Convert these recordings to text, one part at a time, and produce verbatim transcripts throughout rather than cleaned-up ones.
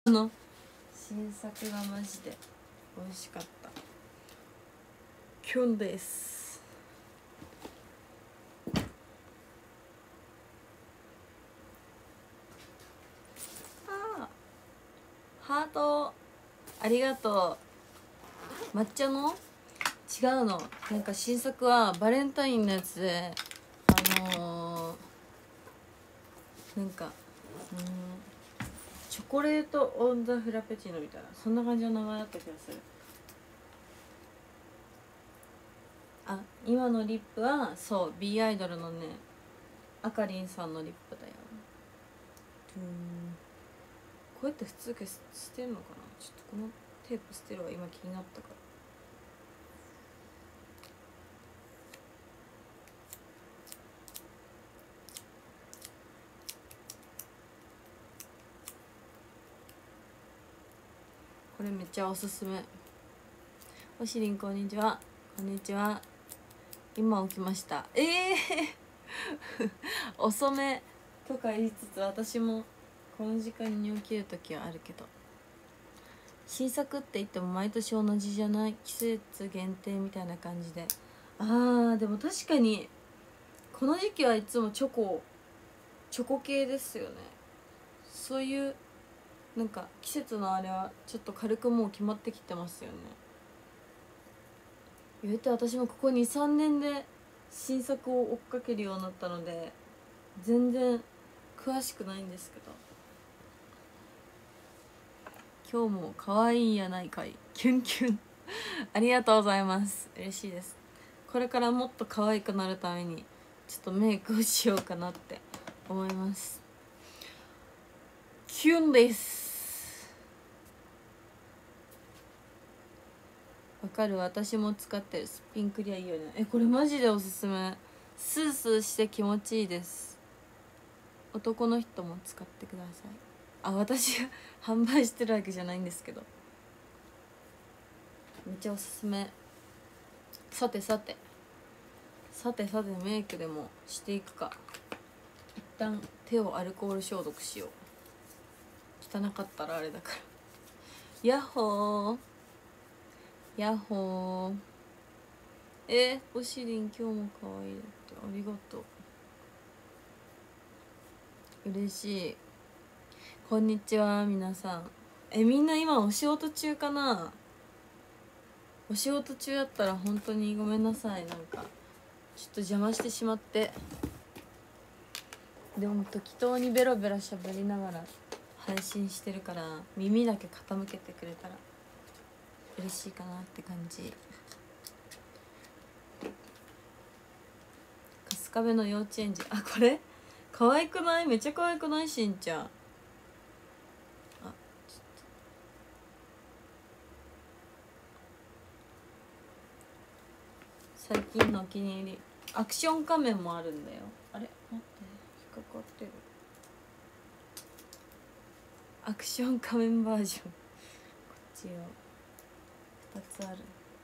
の新作がマジで美味しかった。キュンです。あーハートありがとう。抹茶の違うの、なんか新作はバレンタインのやつで、あのー、なんかうんチョコレートオンザフラペチーノみたいな、そんな感じの名前だった気がする。あ、今のリップはそう B アイドルのね、あかりんさんのリップだよ。うん、こうやって普通消してんのかな。ちょっとこのテープ捨てるわ、今気になったから。これめっちゃおすすめ。おしりんこんにちは。こんにちは。今起きました。ええー、遅めとか言いつつ、私もこの時間に起きる時はあるけど、新作って言っても毎年同じじゃない、季節限定みたいな感じで。あーでも確かにこの時期はいつもチョコチョコ系ですよね。そういうなんか季節のあれはちょっと軽くもう決まってきてますよね。言うて私もここ にさんねんで新作を追っかけるようになったので全然詳しくないんですけど、今日も可愛いやないかいキュンキュンありがとうございます。嬉しいです。これからもっと可愛くなるためにちょっとメイクをしようかなって思います。キュンです。わかる、私も使ってるスピンクリアいいよね。え、これマジでおすすめ。スースーして気持ちいいです。男の人も使ってください。あ、私が販売してるわけじゃないんですけど、めっちゃおすすめ。さてさてさてさてメイクでもしていくか。一旦手をアルコール消毒しよう。汚かったらあれだから。ヤッホーヤッホー。えー、おしりん今日も可愛いだって、ありがとう。嬉しい。こんにちは皆さん。え、みんな今お仕事中かな。お仕事中だったら本当にごめんなさい。なんかちょっと邪魔してしまって。でも適当にベロベラしゃべりながら配信してるから、耳だけ傾けてくれたら嬉しいかなって感じ。春日部の幼稚園児、あ、これ可愛くない？めっちゃ可愛くない？しんちゃん。あ、最近のお気に入りアクション仮面もあるんだよ。あれ待って、引っかかってる。アクション仮面バージョンこっちよ、ふたつある。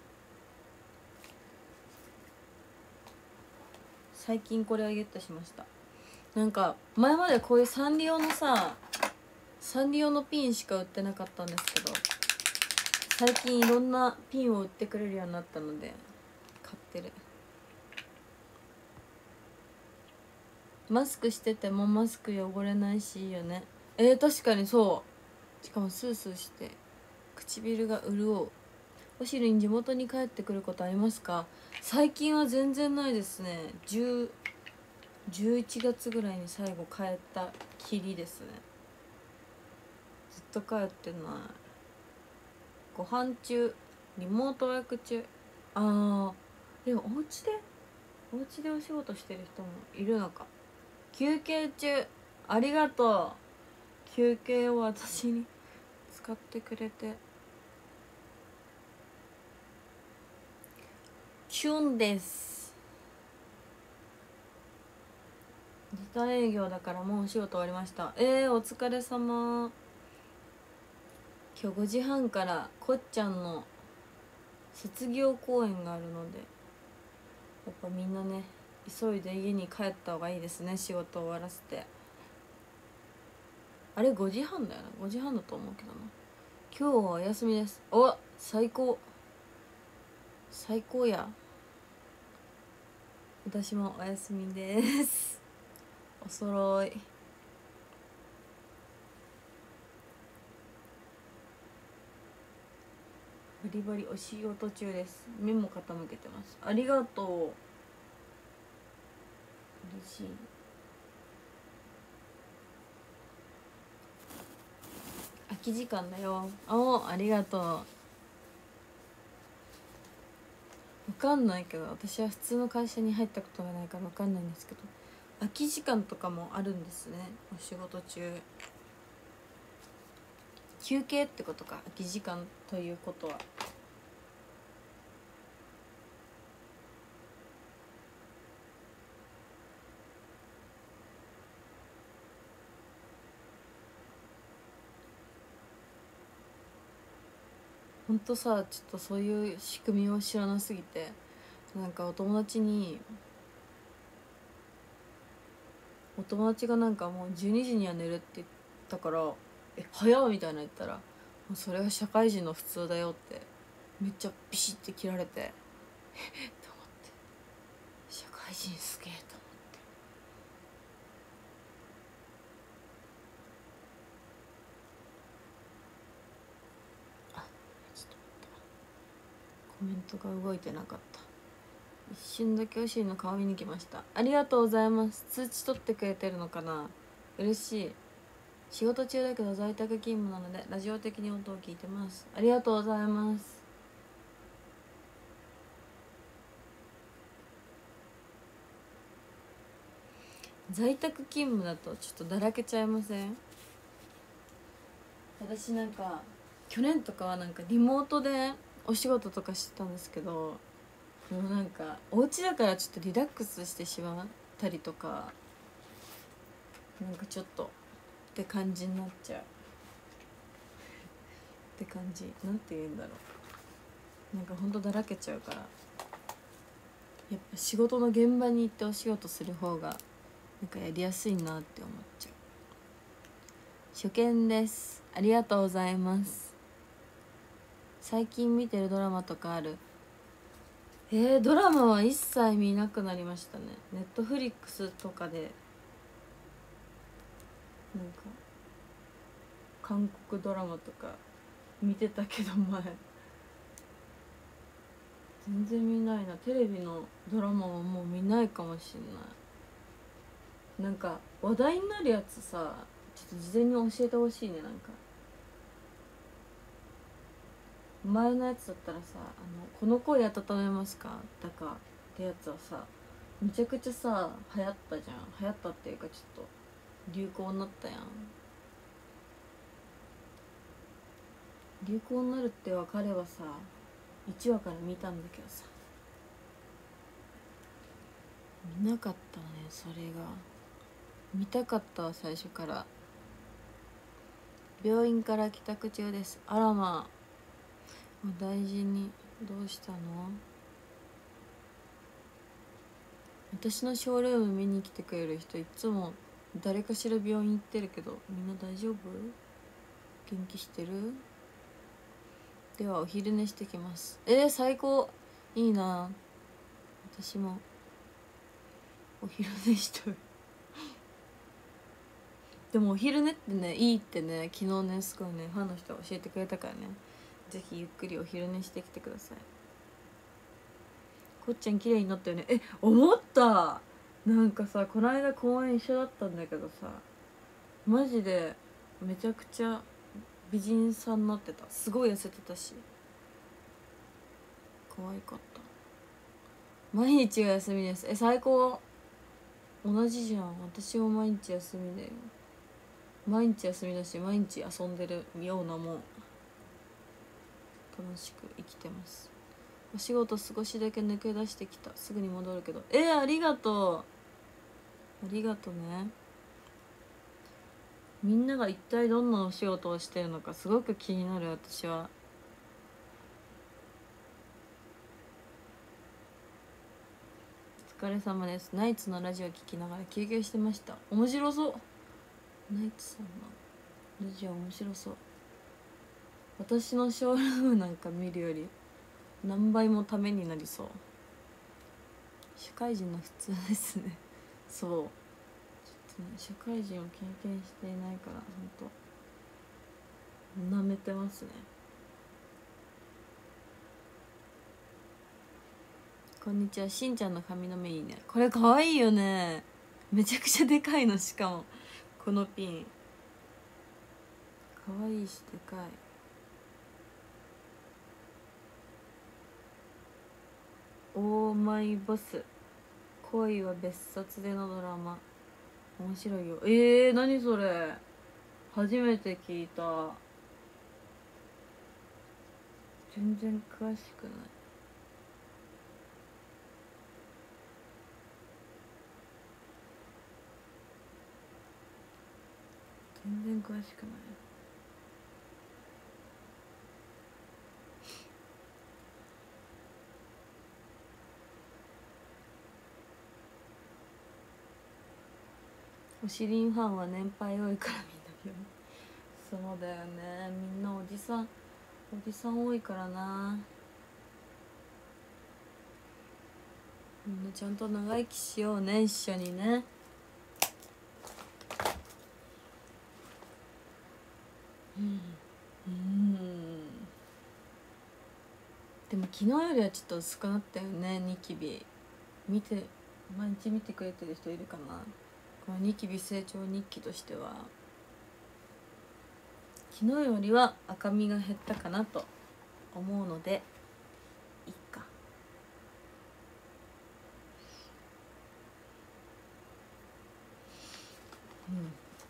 最近これをゲットしました。なんか前までこういうサンリオのさサンリオのピンしか売ってなかったんですけど、最近いろんなピンを売ってくれるようになったので買ってる。マスクしててもマスク汚れないしいいよね。えー、確かにそう。しかもスースーして唇が潤う。おしりに地元に帰ってくることありますか？最近は全然ないですね。じゅう、じゅういちがつぐらいに最後帰ったきりですね。ずっと帰ってない。ご飯中、リモートワーク中。あーでもお家でお家でお仕事してる人もいるのか。休憩中ありがとう。休憩を私に使ってくれてキュンです。時短営業だからもうお仕事終わりました。えー、お疲れ様。今日ごじはんからこっちゃんの卒業公演があるので、やっぱみんなね急いで家に帰った方がいいですね。仕事終わらせて。 あれごじはんだよな、ごじはんだと思うけどな。今日はお休みです。お、最高最高や。私もお休みですお揃い。バリバリお仕事中です。目も傾けてます。ありがとう。嬉しい。空き時間だよ。お、ありがとう。わかんないけど、私は普通の会社に入ったことがないからわかんないんですけど、空き時間とかもあるんですね、お仕事中。休憩ってことか、空き時間ということは。ほんとさ、ちょっとそういう仕組みを知らなすぎて、なんかお友達にお友達がなんかもうじゅうにじには寝るって言ったから、え早っみたいな言ったら、もうそれは社会人の普通だよってめっちゃビシッて切られて、えっと思って、社会人すげえと思って。あ、ちょっと待った、コメントが動いてなかった。一瞬だけおしりの顔見に来ました。ありがとうございます。通知取ってくれてるのかな、嬉しい。仕事中だけど在宅勤務なのでラジオ的に音を聞いてます。ありがとうございます。在宅勤務だとちょっとだらけちゃいません？私なんか去年とかはなんかリモートでお仕事とかしてたんですけど、もうなんかお家だからちょっとリラックスしてしまったりとか、なんかちょっとって感じになっちゃうって感じ、なんて言うんだろう、なんかほんとだらけちゃうから、やっぱ仕事の現場に行ってお仕事する方がなんかやりやすいなって思っちゃう。初見です。ありがとうございます。最近見てるドラマとかある？えー、ドラマは一切見なくなりましたね。ネットフリックスとかでなんか韓国ドラマとか見てたけど前全然見ないな。テレビのドラマはもう見ないかもしんない。なんか話題になるやつさ、ちょっと事前に教えてほしいね。なんか前のやつだったらさ、あのこの声温めますかだかってやつはさ、めちゃくちゃさ流行ったじゃん。流行ったっていうかちょっと流行になったやん。流行になるって分かればさいちわから見たんだけどさ、見なかったね。それが見たかったわ最初から。病院から帰宅中です。あらまあ、お大事に。どうしたの？私のショールーム見に来てくれる人いつも誰かしら病院行ってるけど、みんな大丈夫？元気してる？ではお昼寝してきます。えー、最高。いいな。私もお昼寝しとるでもお昼寝ってねいいってね、昨日ねすごいねファンの人が教えてくれたからね、ぜひゆっくりお昼寝してきてください。こっちゃん綺麗になったよね。え、思った。なんかさ、この間公園一緒だったんだけどさ、マジでめちゃくちゃ美人さんになってた。すごい痩せてたし可愛かった。毎日が休みです。え、最高。同じじゃん。私も毎日休みだよ。毎日休みだし毎日遊んでるようなもん。楽しく生きてます。お仕事少しだけ抜け出してきた。すぐに戻るけど。えー、ありがとう。ありがとね。みんなが一体どんなお仕事をしてるのかすごく気になる。私はお疲れ様です。ナイツのラジオ聞きながら休憩してました。面白そう。ナイツさんのラジオ面白そう。私のショールームなんか見るより何倍もためになりそう。社会人の普通ですね。そうちょっとね、社会人を経験していないからほんとなめてますね。こんにちは。しんちゃんの髪の目いいね。これかわいいよね。めちゃくちゃでかいの。しかもこのピンかわいいしでかい。オーマイボス恋は別冊でのドラマ面白いよ。えー、何それ、初めて聞いた。全然詳しくない。全然詳しくない。おしりんファンは年配多いからみんなそうだよね、みんなおじさんおじさん多いからな。みんなちゃんと長生きしようね、一緒にね。うんうんでも昨日よりはちょっと薄くなったよね、ニキビ。見て毎日見てくれてる人いるかな。このニキビ成長日記としては昨日よりは赤みが減ったかなと思うのでいいか。うん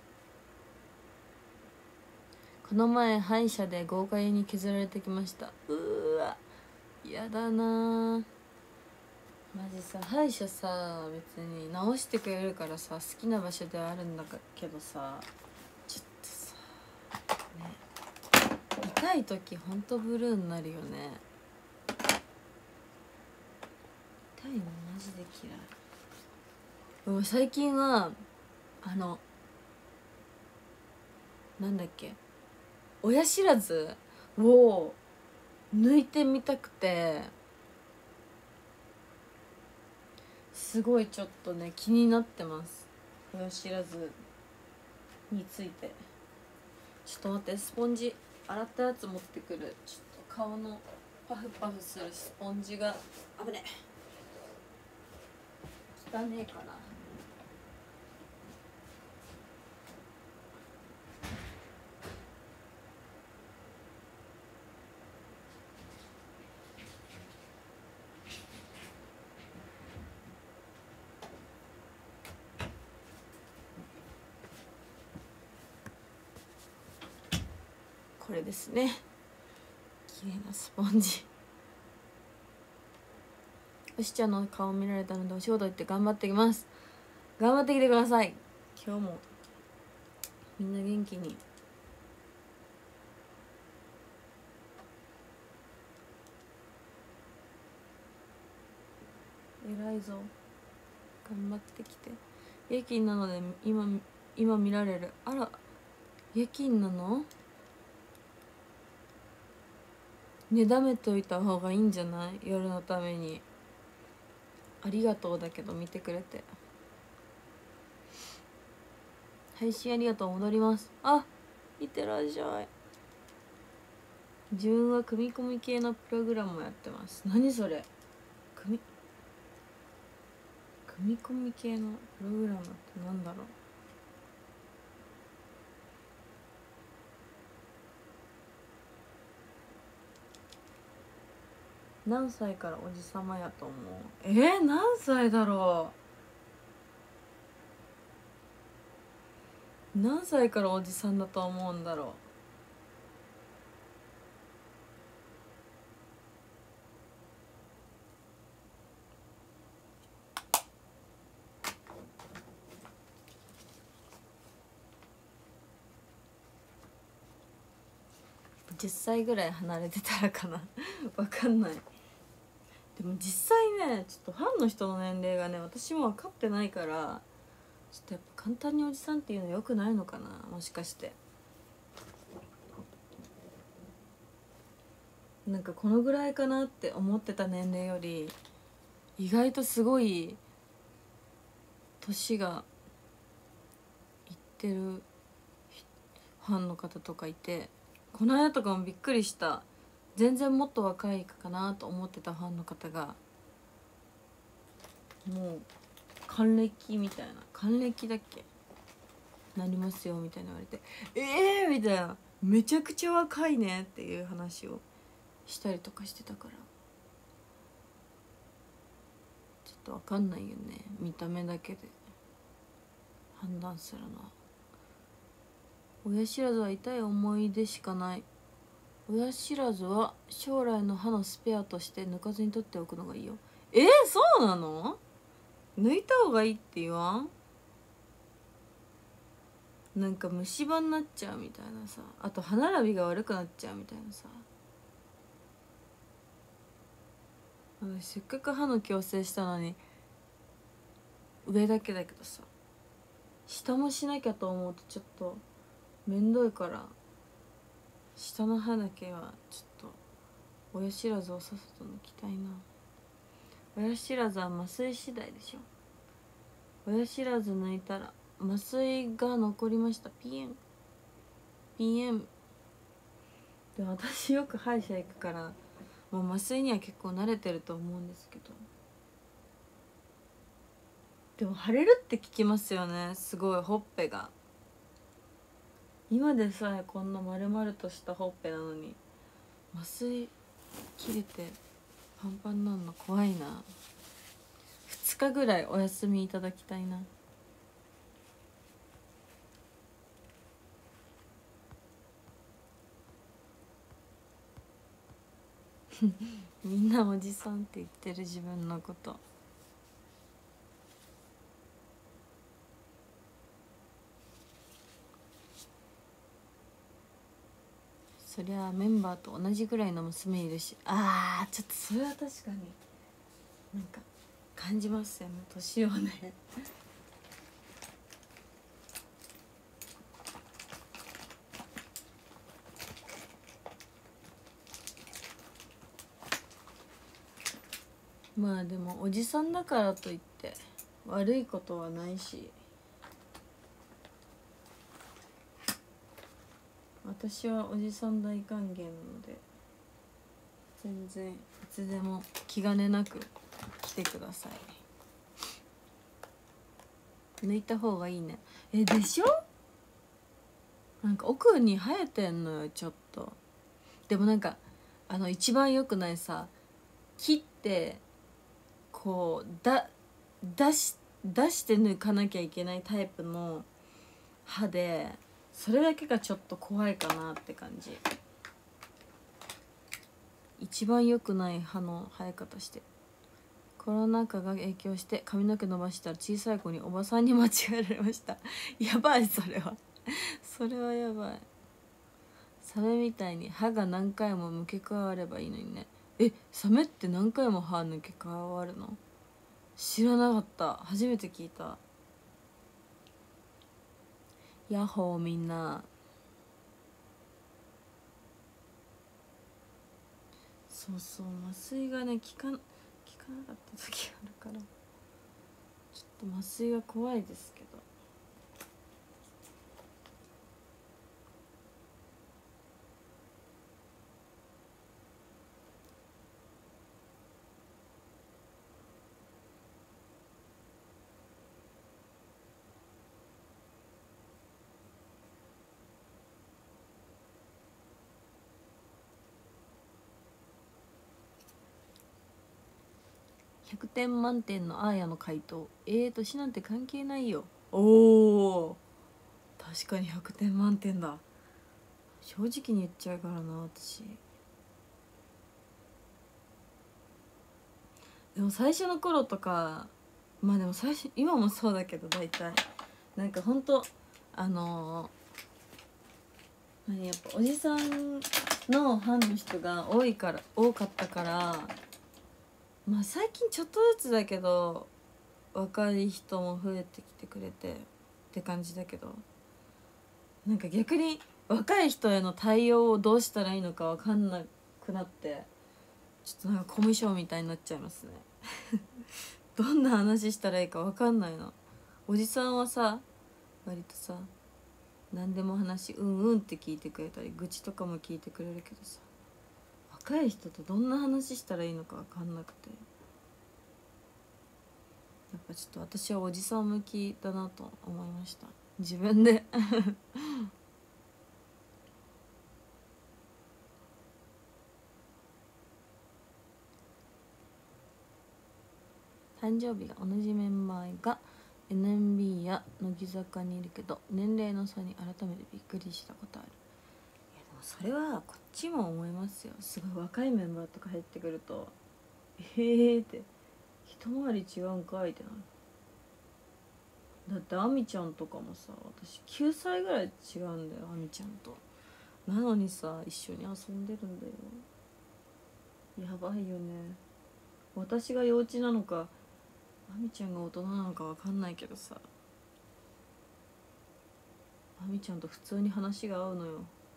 この前歯医者で豪快に削られてきました。うーわやだな。マジさ、歯医者さ別に治してくれるからさ好きな場所ではあるんだけどさ、ちょっとさね、痛い時ほんとブルーになるよね。痛いのマジで嫌い。でも最近はあのなんだっけ、親知らずを抜いてみたくて、すごいちょっとね気になってます、親知らずについて。ちょっと待って、スポンジ洗ったやつ持ってくる。ちょっと顔のパフパフするスポンジが危ねえ、汚ねえかな。これですね、綺麗なスポンジ。おしちゃんの顔見られたのでお仕事行って頑張ってきます。頑張ってきてください。今日もみんな元気に。偉いぞ、頑張ってきて。夜勤なので今今見られる。あら夜勤なの？ねだめといた方がいいんじゃない？夜のために。ありがとうだけど見てくれて。配信ありがとう、戻ります。あ、いってらっしゃい。自分は組み込み系のプログラムをやってます。何それ、組み組み込み系のプログラムってなんだろう。何歳からおじさまやと思う？えー、何歳だろう。何歳からおじさんだと思うんだろう。じゅっさいぐらい離れてたらかなわかんない。でも実際ね、ちょっとファンの人の年齢がね私も分かってないから、ちょっとやっぱ簡単におじさんっていうのはよくないのかな、もしかして。 なんかこのぐらいかなって思ってた年齢より意外とすごい年がいってるファンの方とかいて、この間とかもびっくりした。全然もっと若いかなと思ってたファンの方がもう還暦みたいな、還暦だっけなりますよみたいな言われて、ええー、みたいな、めちゃくちゃ若いねっていう話をしたりとかしてたから、ちょっと分かんないよね、見た目だけで判断するのは。親知らずは痛い思い出しかない。親知らずは将来の歯のスペアとして抜かずに取っておくのがいいよ。えー、そうなの？抜いた方がいいって言わん？なんか虫歯になっちゃうみたいなさ、あと歯並びが悪くなっちゃうみたいなさ。私せっかく歯の矯正したのに上だけだけどさ、下もしなきゃと思うとちょっとめんどいから、下の歯だけはちょっと親知らずをさっさと抜きたいな。親知らずは麻酔次第でしょ。親知らず抜いたら麻酔が残りました。ピエンピエンで、私よく歯医者行くからもう麻酔には結構慣れてると思うんですけど、でも腫れるって聞きますよね。すごいほっぺが、今でさえこんな丸々としたほっぺなのに麻酔切れてパンパンなんの怖いな。ふつかぐらいお休みいただきたいな。みんなおじさんって言ってる自分のこと。そりゃメンバーと同じぐらいの娘いるし、あーちょっとそれは確かになんか感じますよね、年をね。まあでもおじさんだからといって悪いことはないし、私はおじさん大歓迎なので全然いつでも気兼ねなく来てください。抜いた方がいいね。えでしょ、なんか奥に生えてんのよちょっと。でもなんかあの一番良くないさ、切ってこうだ出し出して抜かなきゃいけないタイプの歯で、それだけがちょっと怖いかなって感じ。一番良くない歯の生え方して、コロナ禍が影響して髪の毛伸ばしたら小さい子におばさんに間違えられました。やばい、それはそれはやばい。サメみたいに歯が何回も抜け替わればいいのにね。え、サメって何回も歯抜け替わるの？知らなかった、初めて聞いた。ヤッホーみんな。そうそう、麻酔がね効かん効かなかった時があるから、ちょっと麻酔が怖いですけど。ひゃくてん満点のアーヤの回答、えー年なんて関係ないよ。おお、確かにひゃくてん満点だ。正直に言っちゃうからな私。でも最初の頃とか、まあでも最初、今もそうだけど大体なんかほんとあのー、何やっぱおじさんのファンの人が多いから多かったから、まあ最近ちょっとずつだけど若い人も増えてきてくれてって感じだけど、なんか逆に若い人への対応をどうしたらいいのか分かんなくなってちょっとなんかコミュ障みたいになっちゃいますねどんな話したらいいか分かんないの。おじさんはさ割とさ何でも話うんうんって聞いてくれたり愚痴とかも聞いてくれるけどさ、若い人とどんな話したらいいのか分かんなくて、やっぱちょっと私はおじさん向きだなと思いました自分で誕生日が同じメンバーが エヌエムビー や乃木坂にいるけど年齢の差に改めてびっくりしたことある。いやでもそれはこっちも思いますよ。すごい若いメンバーとか入ってくるとええーって一回り違うんかいってなる。だってあみちゃんとかもさ私きゅうさいぐらい違うんだよあみちゃんと。なのにさ一緒に遊んでるんだよ。やばいよね。私が幼稚なのかあみちゃんが大人なのか分かんないけどさ、あみちゃんと普通に話が合うのよ。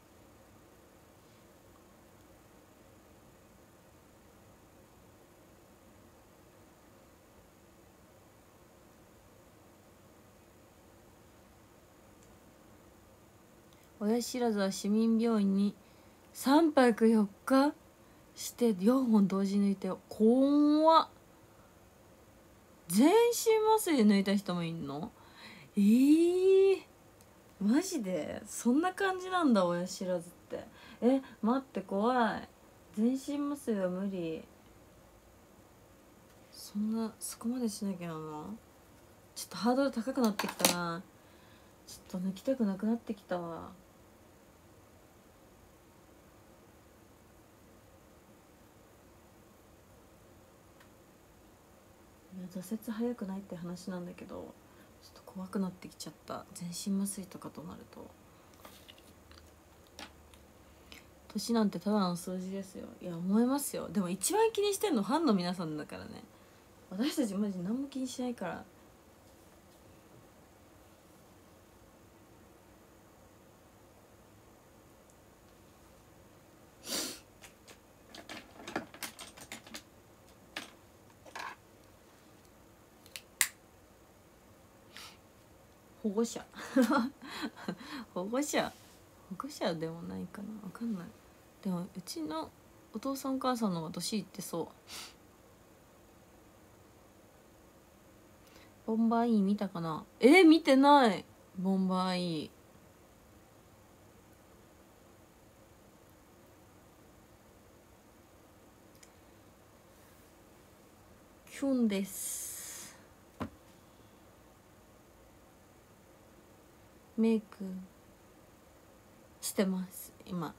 親知らずは市民病院にさんぱくよっかしてよんほん同時抜いてよ。怖っ。全身麻酔で抜いた人もいんの？えー、マジでそんな感じなんだ親知らずって。え待って怖い。全身麻酔は無理。そんなそこまでしなきゃなの？ちょっとハードル高くなってきたな。ちょっと抜きたくなくなってきたわ。いや挫折早くないって話なんだけどちょっと怖くなってきちゃった。全身麻酔とかとなると年なんてただの数字ですよ。いや思いますよ。でも一番気にしてんのファンの皆さんだからね。私たちマジ何も気にしないから。保護者保護者保護者でもないかな分かんない。でもうちのお父さんお母さんの方が年いってそう。ボンバー E 見たかな。えー、見てない。ボンバー E キュンです。メイクしてます今。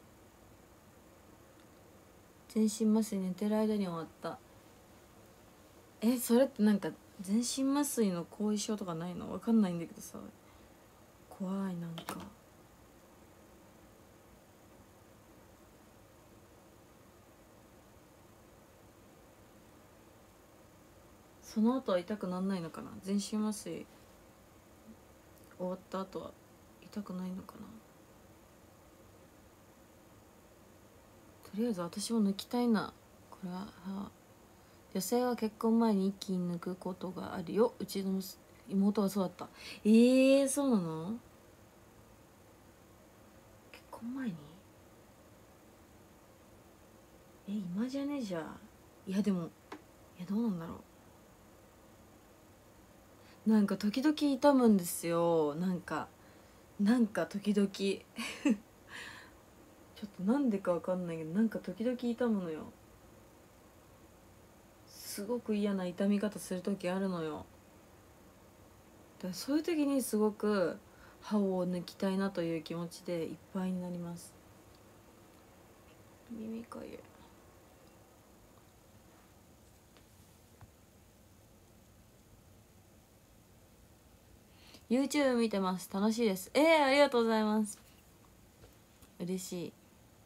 全身麻酔寝てる間に終わった。えそれってなんか全身麻酔の後遺症とかないの？分かんないんだけどさ怖い。なんかその後は痛くなんないのかな。全身麻酔終わった後は痛くないのかな。とりあえず私も抜きたいな。これは女性は結婚前に一気に抜くことがあるよ。うちの妹はそうだった。えー、そうなの？結婚前に？え今じゃねえじゃ。いやでもいやどうなんだろう。なんか時々痛むんですよ。なんかなんか時々ちょっとなんでかわかんないけどなんか時々痛むのよ。すごく嫌な痛み方する時あるのよ。だからそういう時にすごく歯を抜きたいなという気持ちでいっぱいになります。耳かゆい。YouTube 見てます。楽しいです。えー、ありがとうございます。嬉しい。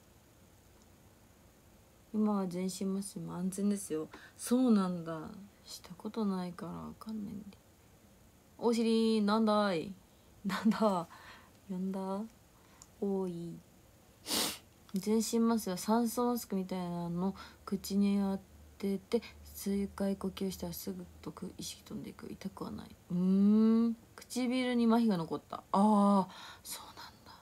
今は全身麻酔も安全ですよ。そうなんだ。したことないからわかんないんで。お尻なんだいなんだ呼んだおい全身麻酔は酸素マスクみたいなの口に当てて数回呼吸したらすぐと意識飛んでいく。痛くはない。うーん、唇に麻痺が残った。ああ、そうなんだ。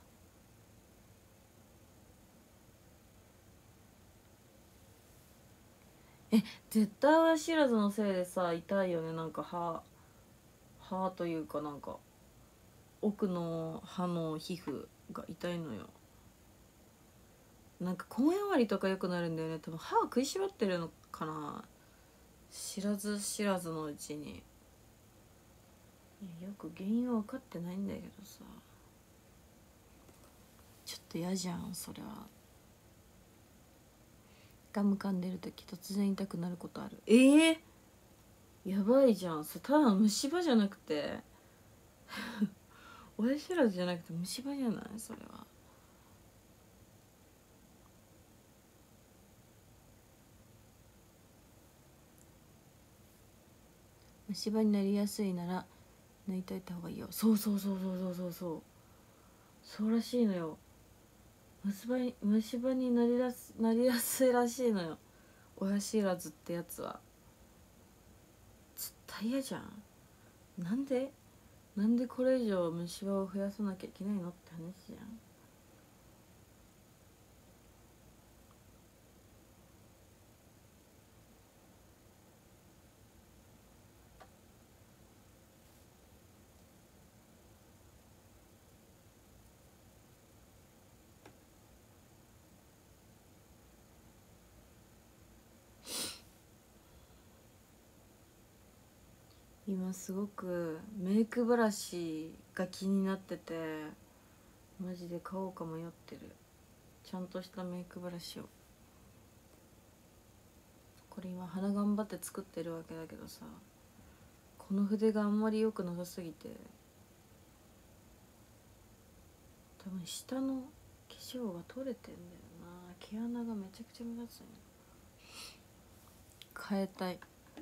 え、絶対親知らずのせいでさ痛いよね。なんか歯歯というかなんか奥の歯の皮膚が痛いのよ。なんか公園終わりとかよくなるんだよね。多分歯食いしばってるのかな、知らず知らずのうちに。よく原因は分かってないんだけどさ、ちょっと嫌じゃんそれは。ガム噛んでる時突然痛くなることある。ええー、やばいじゃんそれ。ただの虫歯じゃなくて親知らずじゃなくて虫歯じゃないそれは。虫歯になりやすいなら抜いといた方がいいよ。そうそうそうそうそうそうそうそうらしいのよ。虫歯に虫歯になりやすなりやすいらしいのよ親知らずってやつは。絶対嫌じゃん。なんでなんでこれ以上虫歯を増やさなきゃいけないのって話じゃん。今すごくメイクブラシが気になっててマジで買おうか迷ってる。ちゃんとしたメイクブラシを。これ今鼻頑張って作ってるわけだけどさ、この筆があんまり良くなさすぎて多分下の化粧が取れてんだよな。毛穴がめちゃくちゃ目立つんよ。変えたい。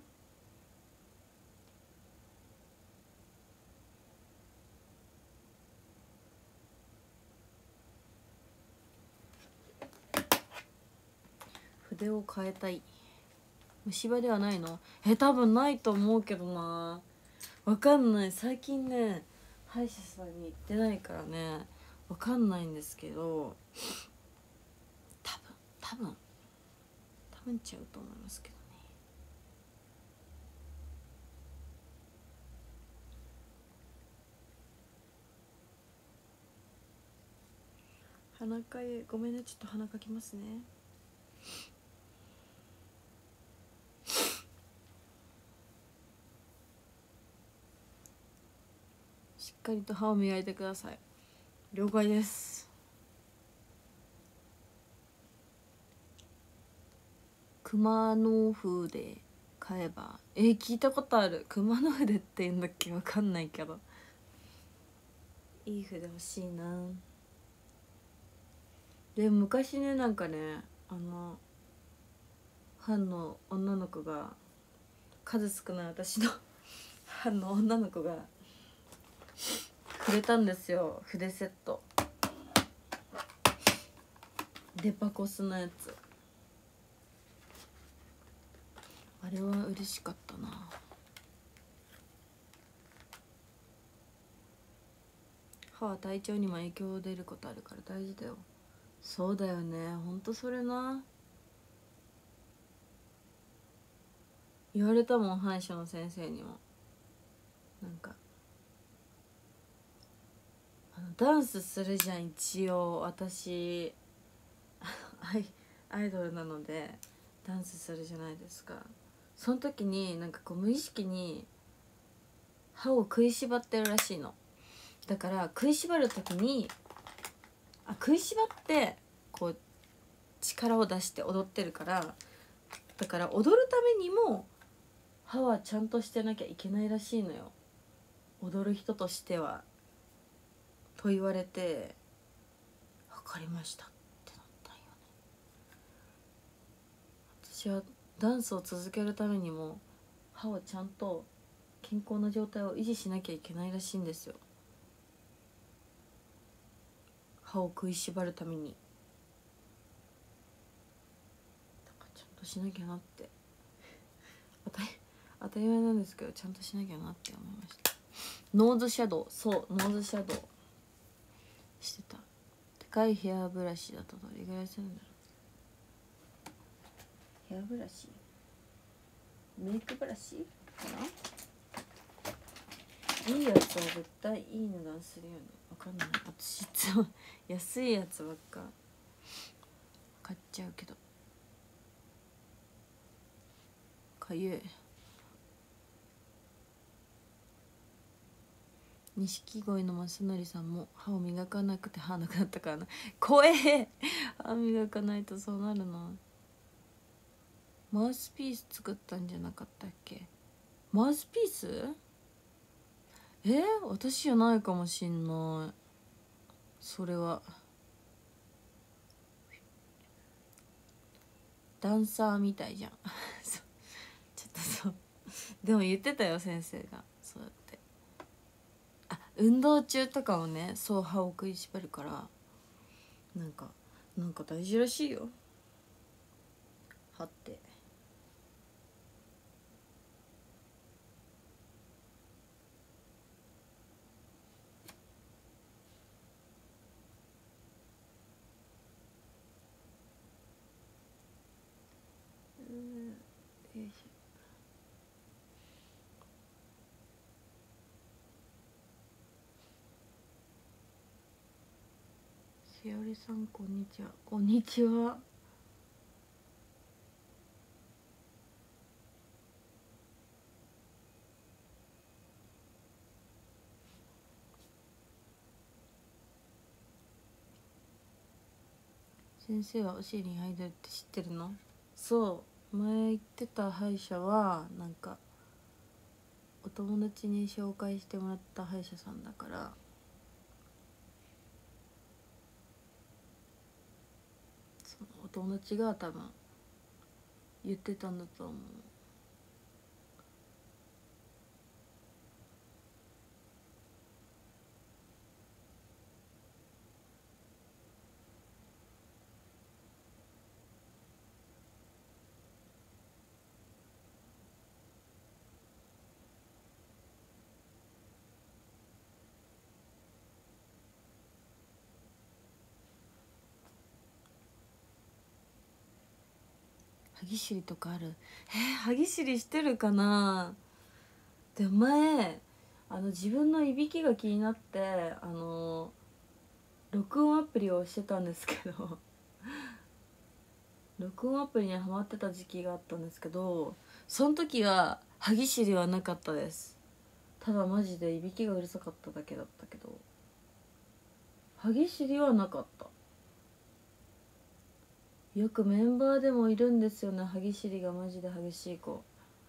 筆を変えたい。虫歯ではないの？え、多分ないと思うけどな。わかんない。最近ね歯医者さんに行ってないからねわかんないんですけど、多分多分多分ちゃうと思いますけどね。鼻かゆい。ごめんね、ちょっと鼻かきますね。しっかりと歯を磨いてください。了解です。熊野筆買えば、えー、聞いたことある。熊野筆って言うんだっけ、わかんないけど。いい筆欲しいな。でも昔ね、なんかね、あのファンの女の子が、数少ない私のファンの女の子がくれたんですよ、筆セット。デパコスのやつ。あれは嬉しかったな。歯は体調にも影響出ることあるから大事だよ。そうだよね、ほんとそれな。言われたもん、歯医者の先生にも。なんかあのダンスするじゃん一応私アイアイドルなのでダンスするじゃないですか。その時になんかこう無意識に歯を食いしばってるらしいの。だから食いしばる時に、あ、食いしばってこう力を出して踊ってるから、だから踊るためにも歯はちゃんとしてなきゃいけないらしいのよ、踊る人としては。と言われて、分かりましたってなったんよね。私はダンスを続けるためにも歯をちゃんと健康な状態を維持しなきゃいけないらしいんですよ、歯を食いしばるために。 しなきゃなって、当たり当たり前なんですけどちゃんとしなきゃなって思いました。ノーズシャドウ、そうノーズシャドウしてた。高いヘアブラシだとどれぐらいするんだろう。ヘアブラシ、メイクブラシかな。いいやつは絶対いい値段するよね。わかんない、私いつも安いやつばっか買っちゃうけど。かゆい。錦鯉の正則さんも歯を磨かなくて歯なくなったからな。怖え歯磨かないとそうなるな。マウスピース作ったんじゃなかったっけ。マウスピース、えー、私じゃないかもしんない。それはダンサーみたいじゃんちょっとそうでも言ってたよ先生がそうやって。あ、運動中とかもね、そう歯を食いしばるからなんかなんか大事らしいよ歯って。うん、よいしょ。しおりさんこんにちは。こんにちは。先生はお尻に入るって知ってるの？そう前行ってた歯医者はなんかお友達に紹介してもらった歯医者さんだから、そのお友達が多分言ってたんだと思う。歯ぎしりとかある？えー、歯ぎしりしてるかな。で前あの自分のいびきが気になってあの録音アプリをしてたんですけど録音アプリにハマってた時期があったんですけど、その時は歯ぎしりはなかったです。ただマジでいびきがうるさかっただけだったけど歯ぎしりはなかった。よくメンバーでもいるんですよね、歯ぎしりがマジで激しい子。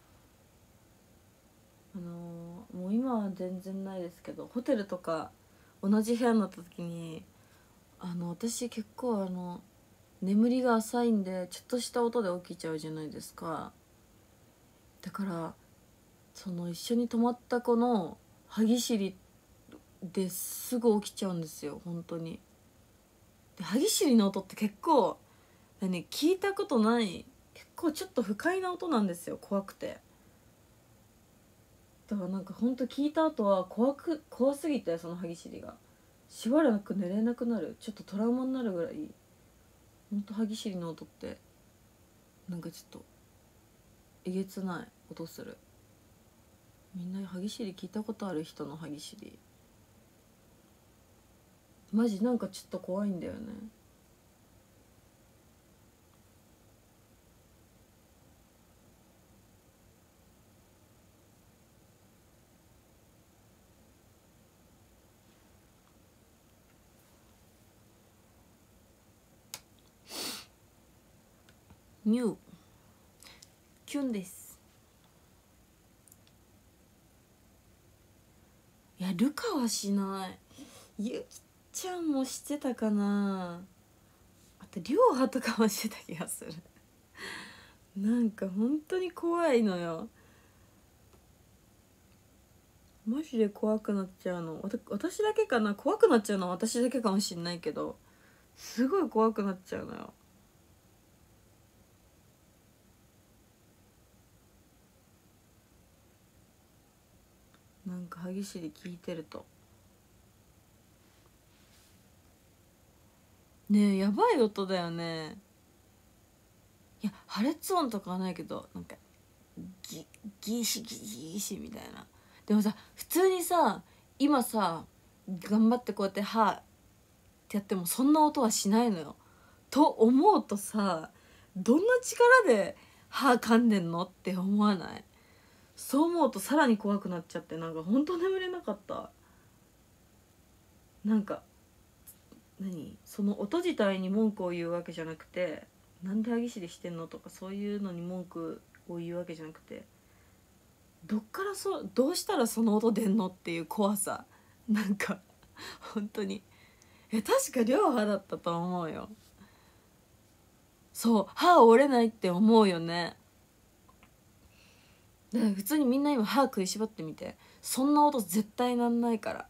あのー、もう今は全然ないですけど、ホテルとか同じ部屋になった時にあの私結構あの眠りが浅いんでちょっとした音で起きちゃうじゃないですか。だからその一緒に泊まった子の歯ぎしりですぐ起きちゃうんですよ本当に。で歯ぎしりの音って結構何聞いたことない、結構ちょっと不快な音なんですよ、怖くて。だからなんかほんと聞いた後は怖く怖すぎて、その歯ぎしりがしばらく寝れなくなる、ちょっとトラウマになるぐらいほんと歯ぎしりの音ってなんかちょっとえげつない音する。みんな歯ぎしり聞いたことある人の歯ぎしりマジなんかちょっと怖いんだよね。ニューキュンです。いやルカはしない。ゆきちゃんもしてたかな。あとりょうはとかもしてた気がするなんか本当に怖いのよマジで。怖くなっちゃうのわた私だけかな。怖くなっちゃうのは私だけかもしんないけどすごい怖くなっちゃうのよ。 なんか歯ぎしり聞いてるとねえ、やばい音だよね。いや破裂音とかはないけど、なんかギギシギシシみたいな。でもさ普通にさ今さ頑張ってこうやって歯ってやってもそんな音はしないのよ。と思うとさ、どんな力で歯噛んでんのって思わない？そう思うとさらに怖くなっちゃって、なんかほんと眠れなかった。なんか何その音自体に文句を言うわけじゃなくて、なんで歯ぎしりしてんのとかそういうのに文句を言うわけじゃなくて、どっからそどうしたらその音出んのっていう怖さ。なんか本当にえ確か両歯だったと思うよ。そう歯折れないって思うよね。だから普通にみんな今歯食いしばってみて、そんな音絶対なんないから。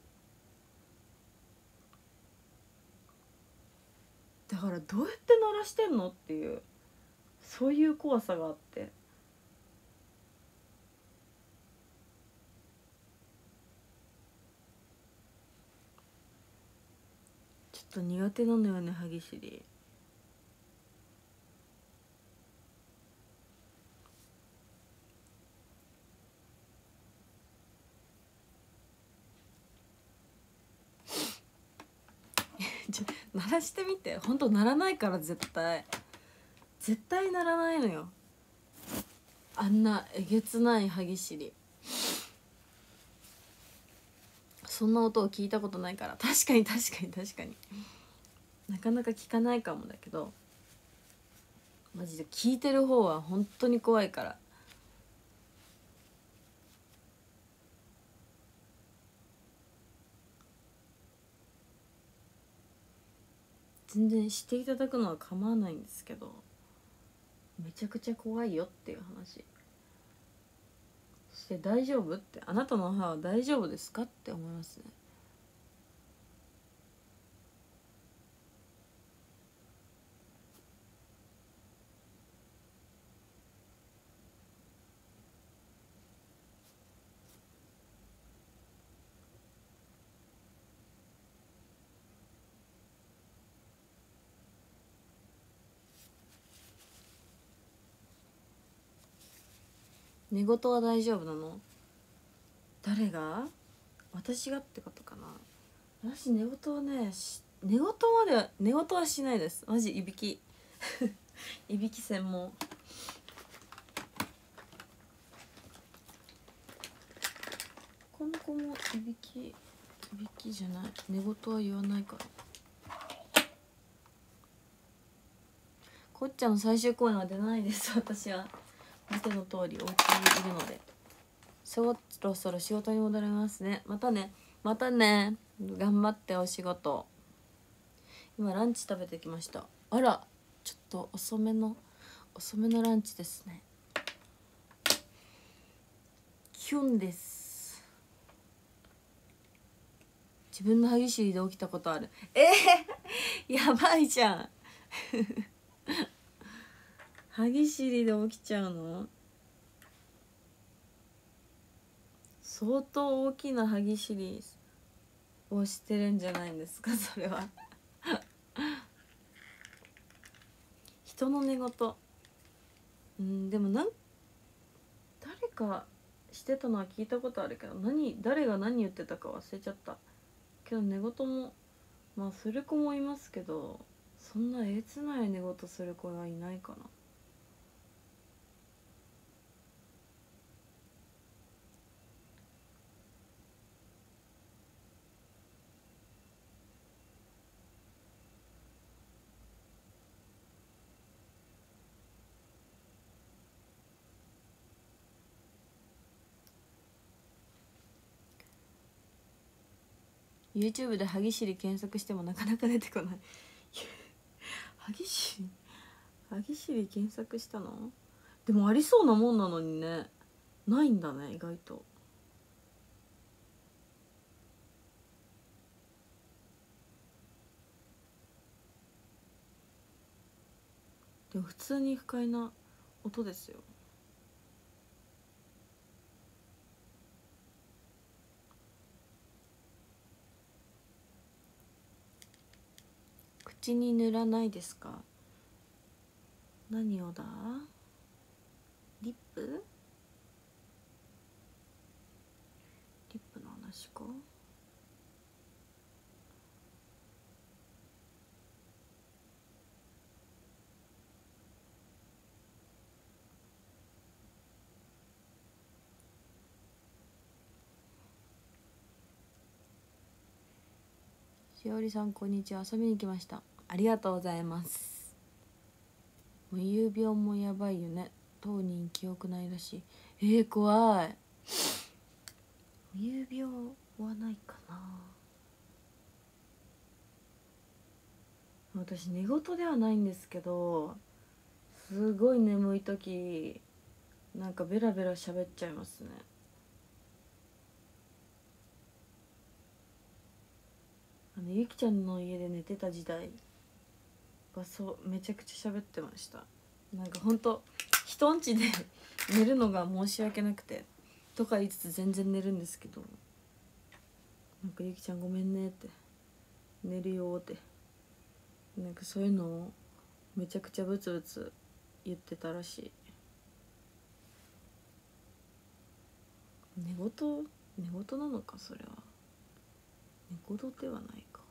だからどうやって鳴らしてんのっていう、そういう怖さがあって、ちょっと苦手なのよね歯ぎしり。ちょ鳴らしてみて、ほんと鳴らないから絶対絶対鳴らないのよ、あんなえげつない歯ぎしり。そんな音を聞いたことないから。確かに確かに確かになかなか聞かないかもだけど、マジで聞いてる方は本当に怖いから。全然していただくのは構わないんですけど、めちゃくちゃ怖いよっていう話。そして大丈夫って、あなたの歯は大丈夫ですかって思いますね。寝言は大丈夫なの？誰が？私がってことかな。私寝言はね、寝言までは寝言はしないです。マジいびきいびき専門。この子もいびきいびきじゃない、寝言は言わないから。こっちゃんの最終公演は出ないです。私は見ての通りお家にいるので。そろそろ仕事に戻りますね。またねまたね、頑張ってお仕事。今ランチ食べてきました。あらちょっと遅めの遅めのランチですね。キュンです。自分の歯ぎしりで起きたことある？えー、やばいじゃん歯ぎしりで起きちゃうの？相当大きな歯ぎしりをしてるんじゃないんですかそれは人の寝言、うんでもなん誰かしてたのは聞いたことあるけど、何誰が何言ってたか忘れちゃった。けど寝言もまあする子もいますけど、そんなえげつない寝言する子はいないかな。YouTube で歯ぎしり検索してもなかなか出てこない歯ぎしり歯ぎしり検索したの？でもありそうなもんなのにね、ないんだね意外と。でも普通に不快な音ですよ。 口に塗らないですか？何をだ？リップ？リップの話か。しおりさんこんにちは、遊びに来ました。ありがとうございます。もう有病もやばいよね。当人記憶ないらしい。えー、怖い。有病はないかな。私寝言ではないんですけど、すごい眠い時なんかベラベラ喋っちゃいますね。あのゆきちゃんの家で寝てた時代はそうめちゃくちゃ喋ってました。なんかほんと人んちで寝るのが申し訳なくてとか言いつつ全然寝るんですけど、なんかゆきちゃんごめんねって寝るよってなんかそういうのをめちゃくちゃブツブツ言ってたらしい。寝言寝言なのか、それは寝言ではないか。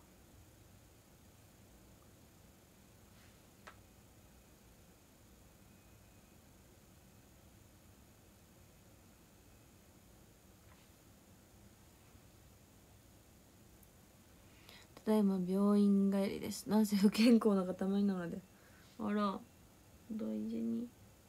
ただいま病院帰りです。なんせ不健康な塊なので、あら大事に。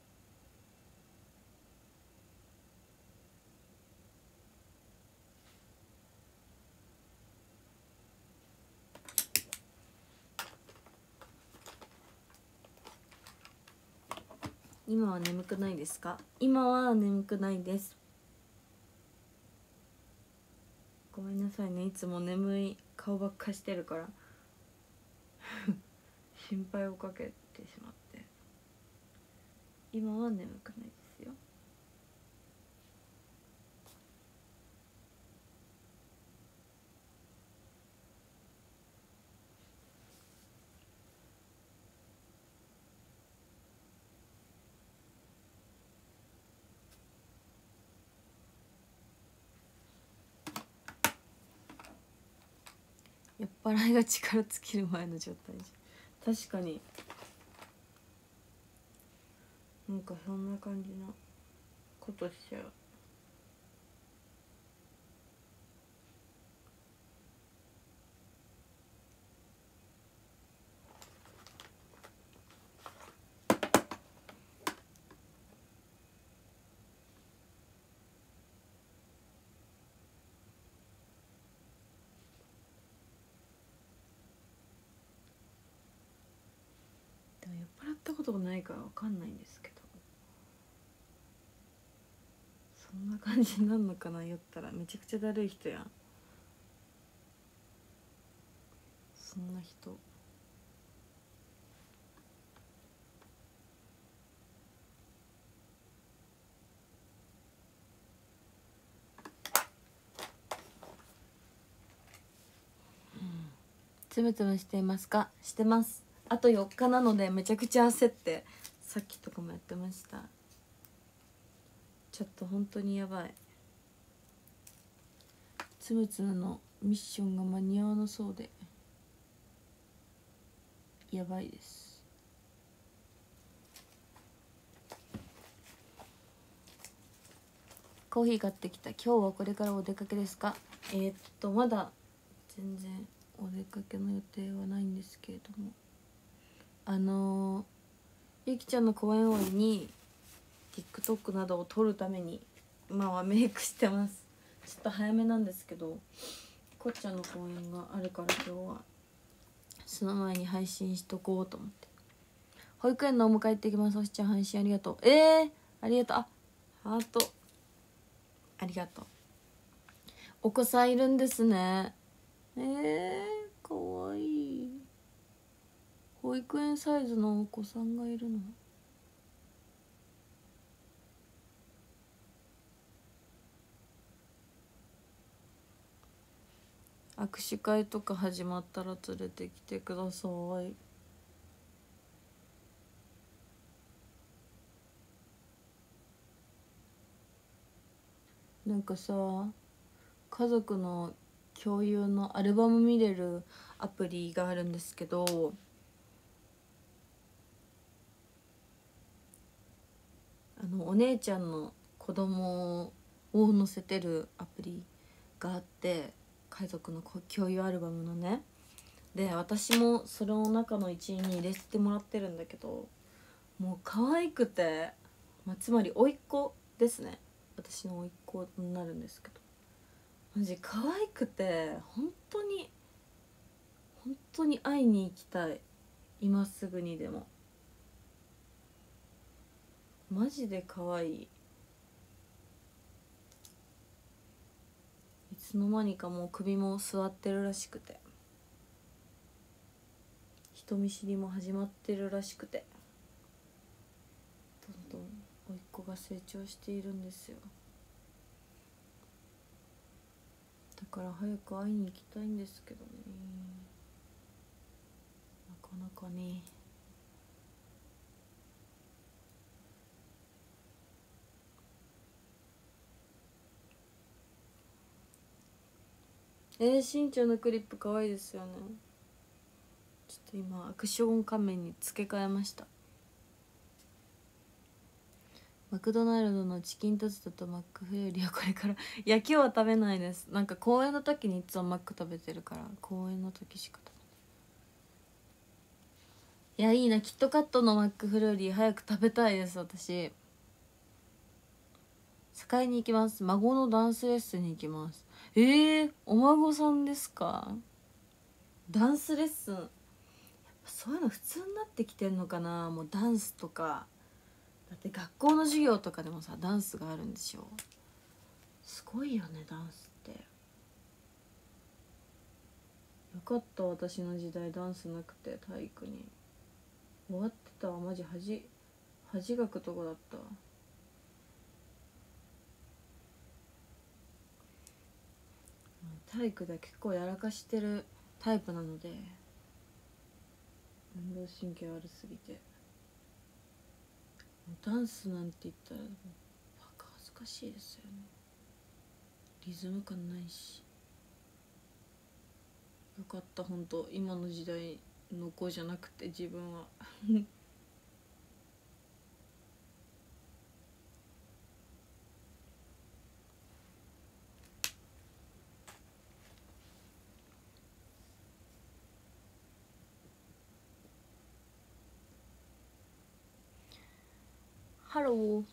今は眠くないですか？今は眠くないです。ごめんなさいね、いつも眠い顔ばっかしてるから心配をかけてしまって。今は眠くないですよ。酔っ払いが力尽きる前の状態じゃん。確かになんかそんな感じのことしちゃう。でも酔っ払ったことがないからわかんないんですけど、そんな感じになんのかな。酔ったらめちゃくちゃだるい人やん、そんな人。つむつむしていますか？してます。あとよっかなのでめちゃくちゃ焦ってさっきとかもやってました。ちょっと本当にやばい。つむつむのミッションが間に合わなそうでやばいです。コーヒー買ってきた。今日はこれからお出かけですか？えー、っとまだ全然お出かけの予定はないんですけれども、あのー、ゆきちゃんの公演終わりに TikTok などを撮るために今はメイクしてます。ちょっと早めなんですけど、こっちゃんの公演があるから今日はその前に配信しとこうと思って。保育園のお迎え行ってきます。おしちゃん配信ありがとう。えー、ありがとう。あ、ハートありがとう。お子さんいるんですね。えー、かわいい。保育園サイズのお子さんがいるの。 握手会とか始まったら連れてきてください。なんかさ、家族の共有のアルバム見れるアプリがあるんですけど、あのお姉ちゃんの子供を載せてるアプリがあって、家族の共有アルバムのね。で私もそれの中の一員に入れてもらってるんだけど、もう可愛くて、まあ、つまり甥っ子ですね。私の甥っ子になるんですけど、マジ可愛くて、本当に本当に会いに行きたい。今すぐにでも。マジで可愛い。いつの間にかもう首も座ってるらしくて、人見知りも始まってるらしくて、どんどん甥っ子が成長しているんですよ。だから早く会いに行きたいんですけどね、なかなかね。えー、しんちゃんのクリップ可愛いですよね。ちょっと今アクション仮面に付け替えました。マクドナルドのチキンタツタとマックフレーリーはこれから。いや今日は食べないです。なんか公演の時にいつもマック食べてるから、公演の時しか食べない。いやいいな、キットカットのマックフルーリー早く食べたいです。私使いに行きます。孫のダンスレッスンに行きます。えー、お孫さんですか？ダンスレッスン、やっぱそういうの普通になってきてんのかな。もうダンスとかだって学校の授業とかでもさ、ダンスがあるんでしょ。すごいよねダンスって。よかった、私の時代ダンスなくて。体育に終わってたわ。マジ恥恥かくとこだったわ。体育で結構やらかしてるタイプなので、運動神経悪すぎて、ダンスなんて言ったらバカ恥ずかしいですよね。リズム感ないし。よかった本当、今の時代の子じゃなくて自分はハロー、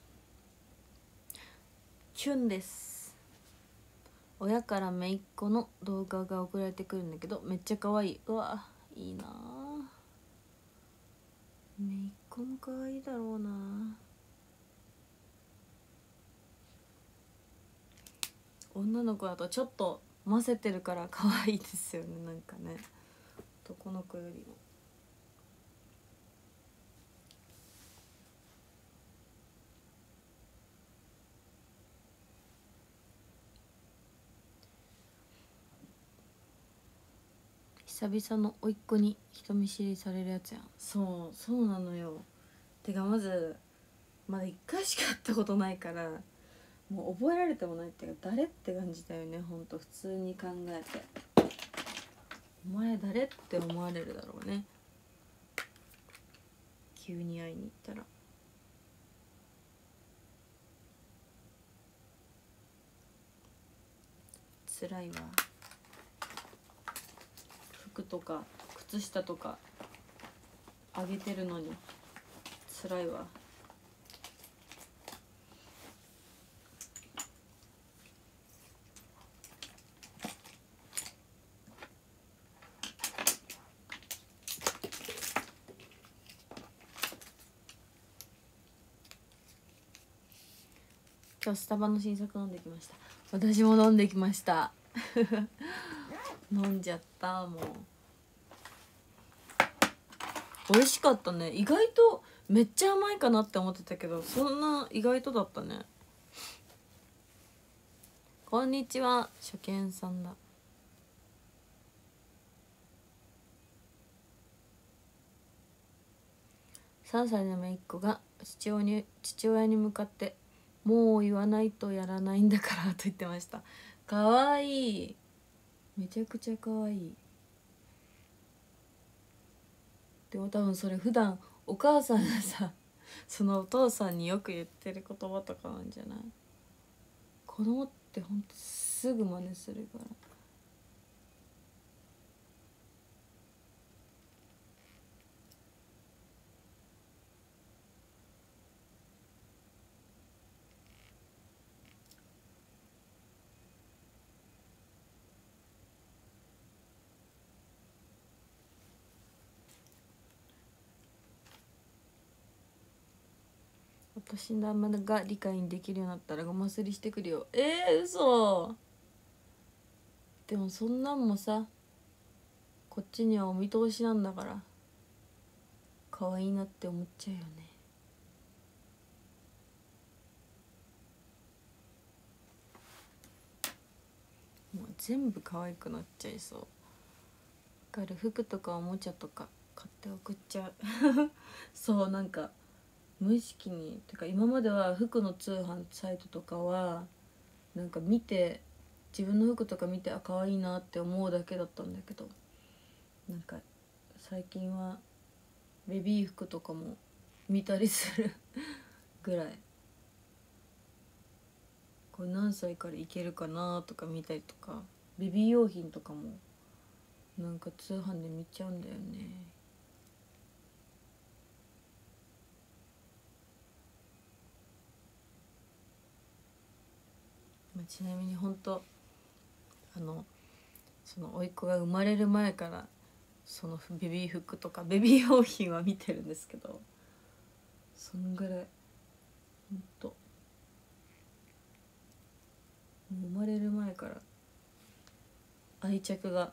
チュンです。親から姪っ子の動画が送られてくるんだけど、めっちゃ可愛い。うわいいな。姪っ子も可愛いだろうな。女の子だとちょっと混ぜてるから可愛いですよね。なんかね、男の子よりも。久々の甥っ子に人見知りされるやつやん。そうそうなのよ。てかまずまだいっかいしか会ったことないから、もう覚えられてもないっていうか、誰って感じだよね。ほんと普通に考えて、お前誰って思われるだろうね、急に会いに行ったら。辛いわ。服とか靴下とかあげてるのに辛いわ。今日スタバの新作飲んできました。私も飲んできました飲んじゃった。もう美味しかったね。意外とめっちゃ甘いかなって思ってたけど、そんな意外とだったね。こんにちは、初見さんだ。 さんさいの姪っ子が父親に父親に向かって「もう言わないとやらないんだから」と言ってました。かわいい、めちゃくちゃかわいい。でも多分それ普段お母さんがさそのお父さんによく言ってる言葉とかなんじゃない？子供ってほんとすぐ真似するから。お年玉が理解できるようになったらごますりしてくるよ。えー、嘘。でもそんなんもさこっちにはお見通しなんだから可愛いなって思っちゃうよね。もう全部可愛くなっちゃいそう。だから服とかおもちゃとか買って送っちゃうそうなんか無意識にてか今までは服の通販サイトとかはなんか見て自分の服とか見てあ可愛いなって思うだけだったんだけど、なんか最近はベビー服とかも見たりするぐらい、これ何歳からいけるかなとか見たりとか、ベビー用品とかもなんか通販で見ちゃうんだよね。ちなみに本当あのその甥っ子が生まれる前からそのベビー服とかベビー用品は見てるんですけど、そんぐらいほんと生まれる前から愛着が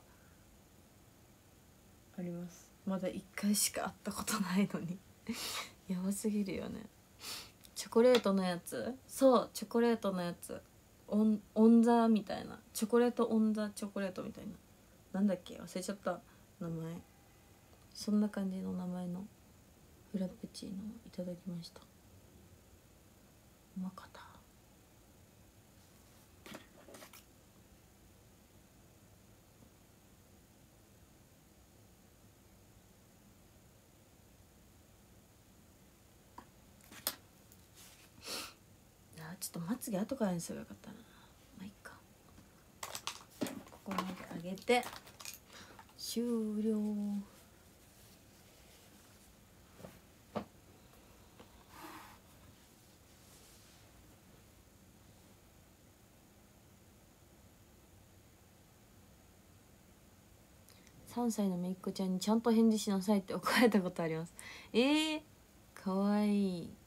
あります。まだいっかいしか会ったことないのにやばすぎるよね。チョコレートのやつ、そうチョコレートのやつ、オンオンザみたいな、チョコレートオンザチョコレートみたいな、なんだっけ忘れちゃった名前。そんな感じの名前のフラペチーノをいただきました。うまかった。ちょっとまつげ後からにすればよかったな。まあいいか。ここまで上げて終了。さんさいのめいっ子ちゃんにちゃんと返事しなさいって怒られたことあります。えー、かわいい。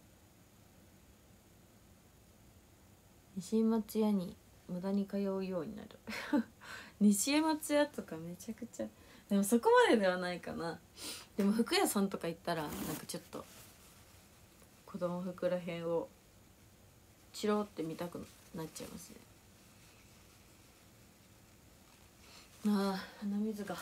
西松屋に無駄に通うようになる西松屋とかめちゃくちゃ、でもそこまでではないかな。でも服屋さんとか行ったらなんかちょっと子供服らへんをチロって見たくなっちゃいますね。ああ鼻水が。よ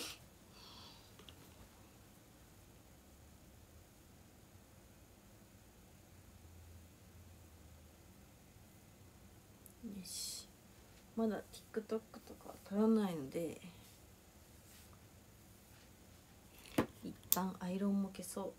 し、まだ TikTok とか撮らないので一旦アイロンも消そう。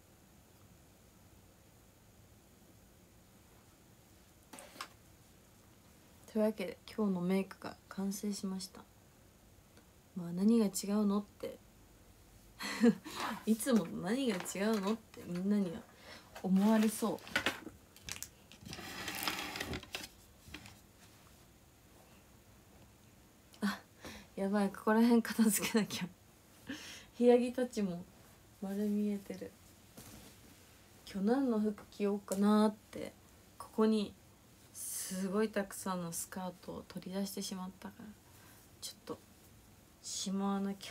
というわけで今日のメイクが完成しました。まあ何が違うのっていつも何が違うのってみんなには思われそう。あ、やばい、ここら辺片付けなきゃ日ヤギたちも丸見えてる。今日何の服着ようかなって、ここにすごいたくさんのスカートを取り出してしまったからちょっとしまわなきゃ。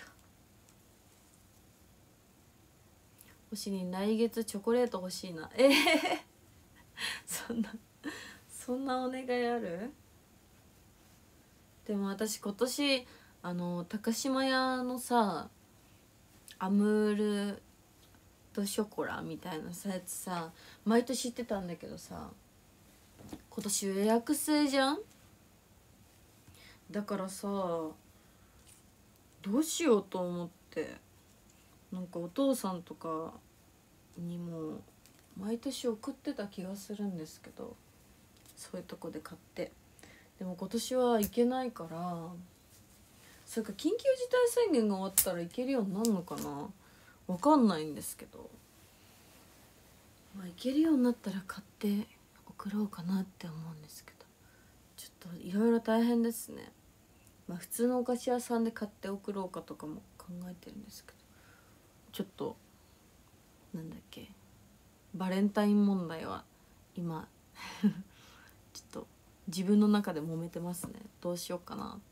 星に来月チョコレート欲しいな。えー、そんなそんなお願いある？でも私今年あの高島屋のさアムールトショコラみたいなさやつさ毎年言ってたんだけどさ、今年予約制じゃん。だからさどうしようと思って、なんかお父さんとかにも毎年送ってた気がするんですけど、そういうとこで買って。でも今年は行けないから、それか緊急事態宣言が終わったら行けるようになるのかな、わかんないんですけど、まあ行けるようになったら買って送ろうかなって思うんですけど、ちょっといろいろ大変ですね。まあ普通のお菓子屋さんで買って送ろうかとかも考えてるんですけど、ちょっとなんだっけ、バレンタイン問題は今ちょっと自分の中で揉めてますね。どうしようかなって。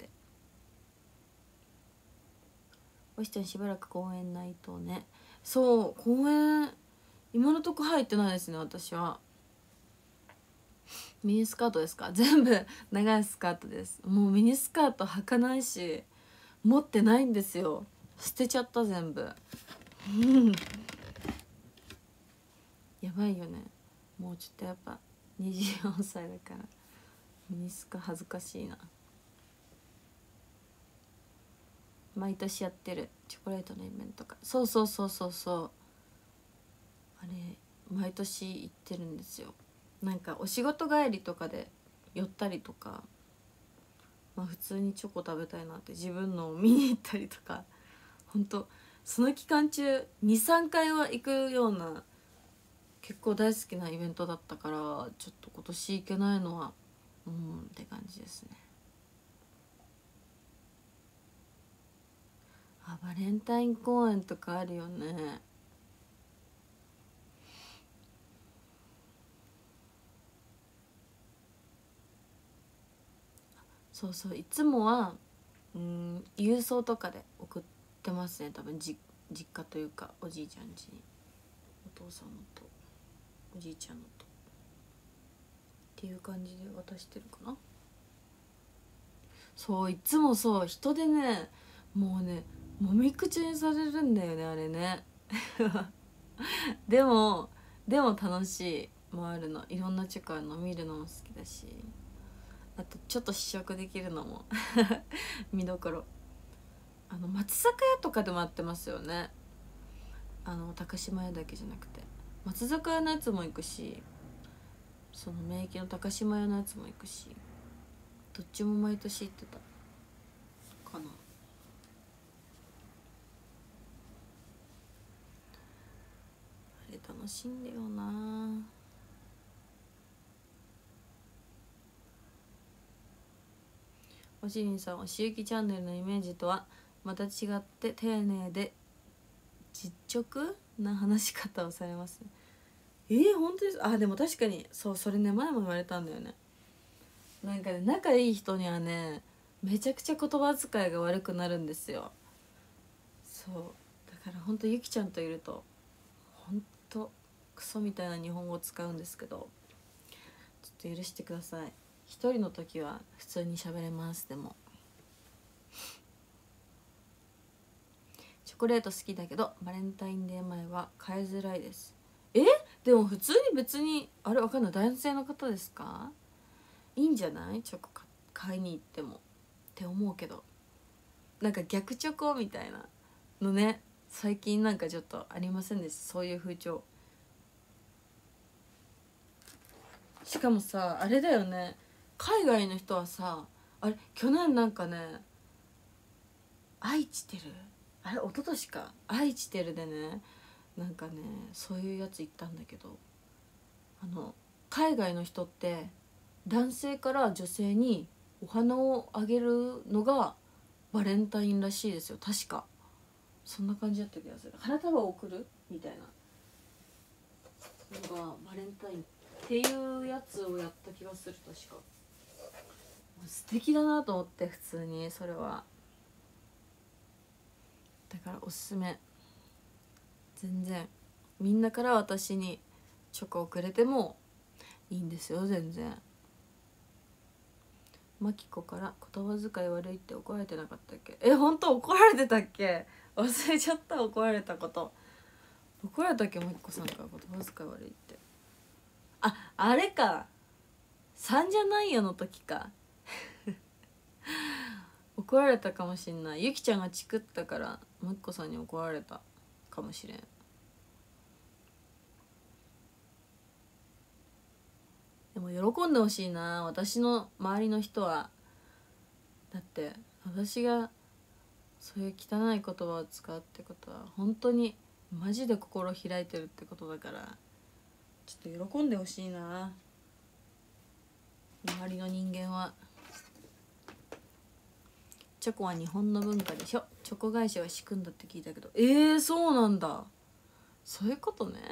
おしちゃんしばらく公園ないとね。そう公園今のとこ入ってないですね。私はミニスカートですか？全部長いスカートです。もうミニスカート履かないし持ってないんですよ。捨てちゃった全部やばいよね。もうちょっとやっぱにじゅうよんさいだからミニスカ恥ずかしいな。毎年やってるチョコレートのイベントか。そうそうそうそうそう、あれ毎年行ってるんですよ。なんかお仕事帰りとかで寄ったりとか、まあ普通にチョコ食べたいなって自分のを見に行ったりとか、ほんとその期間中 にさんかいは行くような結構大好きなイベントだったから、ちょっと今年行けないのはうんって感じですね。あ、バレンタイン公演とかあるよね。そうそう、いつもはうん郵送とかで送ってますね。多分じ実家というかおじいちゃん家に、お父さんのとおじいちゃんのとっていう感じで渡してるかな。そういつもそう人でね、もうねもみくちにされるんだよねあれねでもでも楽しい回るの、いろんなチョコあるの見るのも好きだし、あとちょっと試食できるのも見どころ。あの松坂屋とかでもやってますよね。あの高島屋だけじゃなくて松坂屋のやつも行くし、その名駅の高島屋のやつも行くし、どっちも毎年行ってたかな。あれ楽しいんだよな。おしりんさん、おしゆきチャンネルのイメージとはまた違って丁寧で実直な話し方をされますね。えー、本当です。あ、でも確かにそう、それね前も言われたんだよね。なんかね仲いい人にはねめちゃくちゃ言葉遣いが悪くなるんですよ。そうだからほんとゆきちゃんといるとほんとクソみたいな日本語を使うんですけど、ちょっと許してください。一人の時は普通に喋れます。でもチョコレート好きだけどバレンタインデー前は買いづらいです。えでも普通に別にあれわかんない、男性の方ですか？いいんじゃないチョコ買いに行ってもって思うけど、なんか逆チョコみたいなのね最近なんかちょっとありませんでした？そういう風潮。しかもさあれだよね、海外の人はさ、あれ去年なんかね愛知てるあれ一昨年か愛知てるでね、なんかねそういうやつ行ったんだけど、あの海外の人って男性から女性にお花をあげるのがバレンタインらしいですよ。確かそんな感じだった気がする。花束を贈るみたいなのがバレンタインっていうやつをやった気がする。確か素敵だなと思って、普通にそれはだからおすすめ。全然みんなから私にチョコをくれてもいいんですよ全然。マキコから言葉遣い悪いって怒られてなかったっけ？え本当怒られてたっけ？忘れちゃった。怒られたこと怒られたっけもう一個さんから言葉遣い悪いって。あ、あれかさんじゃないよの時か怒られたかもしんない。ゆきちゃんがチクったからもう一個さんに怒られたかもしれん。でも喜んでほしいな、私の周りの人は。だって私がそういう汚い言葉を使うってことは本当にマジで心開いてるってことだから、ちょっと喜んでほしいな、周りの人間は。チョコは日本の文化でしょ。チョコ会社が仕組んだって聞いたけど、えー、そうなんだ。そういうことね。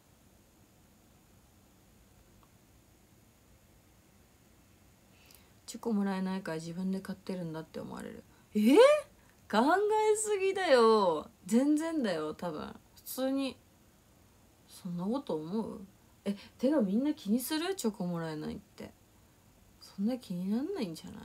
チョコもらえないから自分で買ってるんだって思われる。えー、考えすぎだよ。全然だよ。多分普通にそんなこと思う。え、てかみんな気にする？チョコもらえないって。そんな気になんないんじゃない？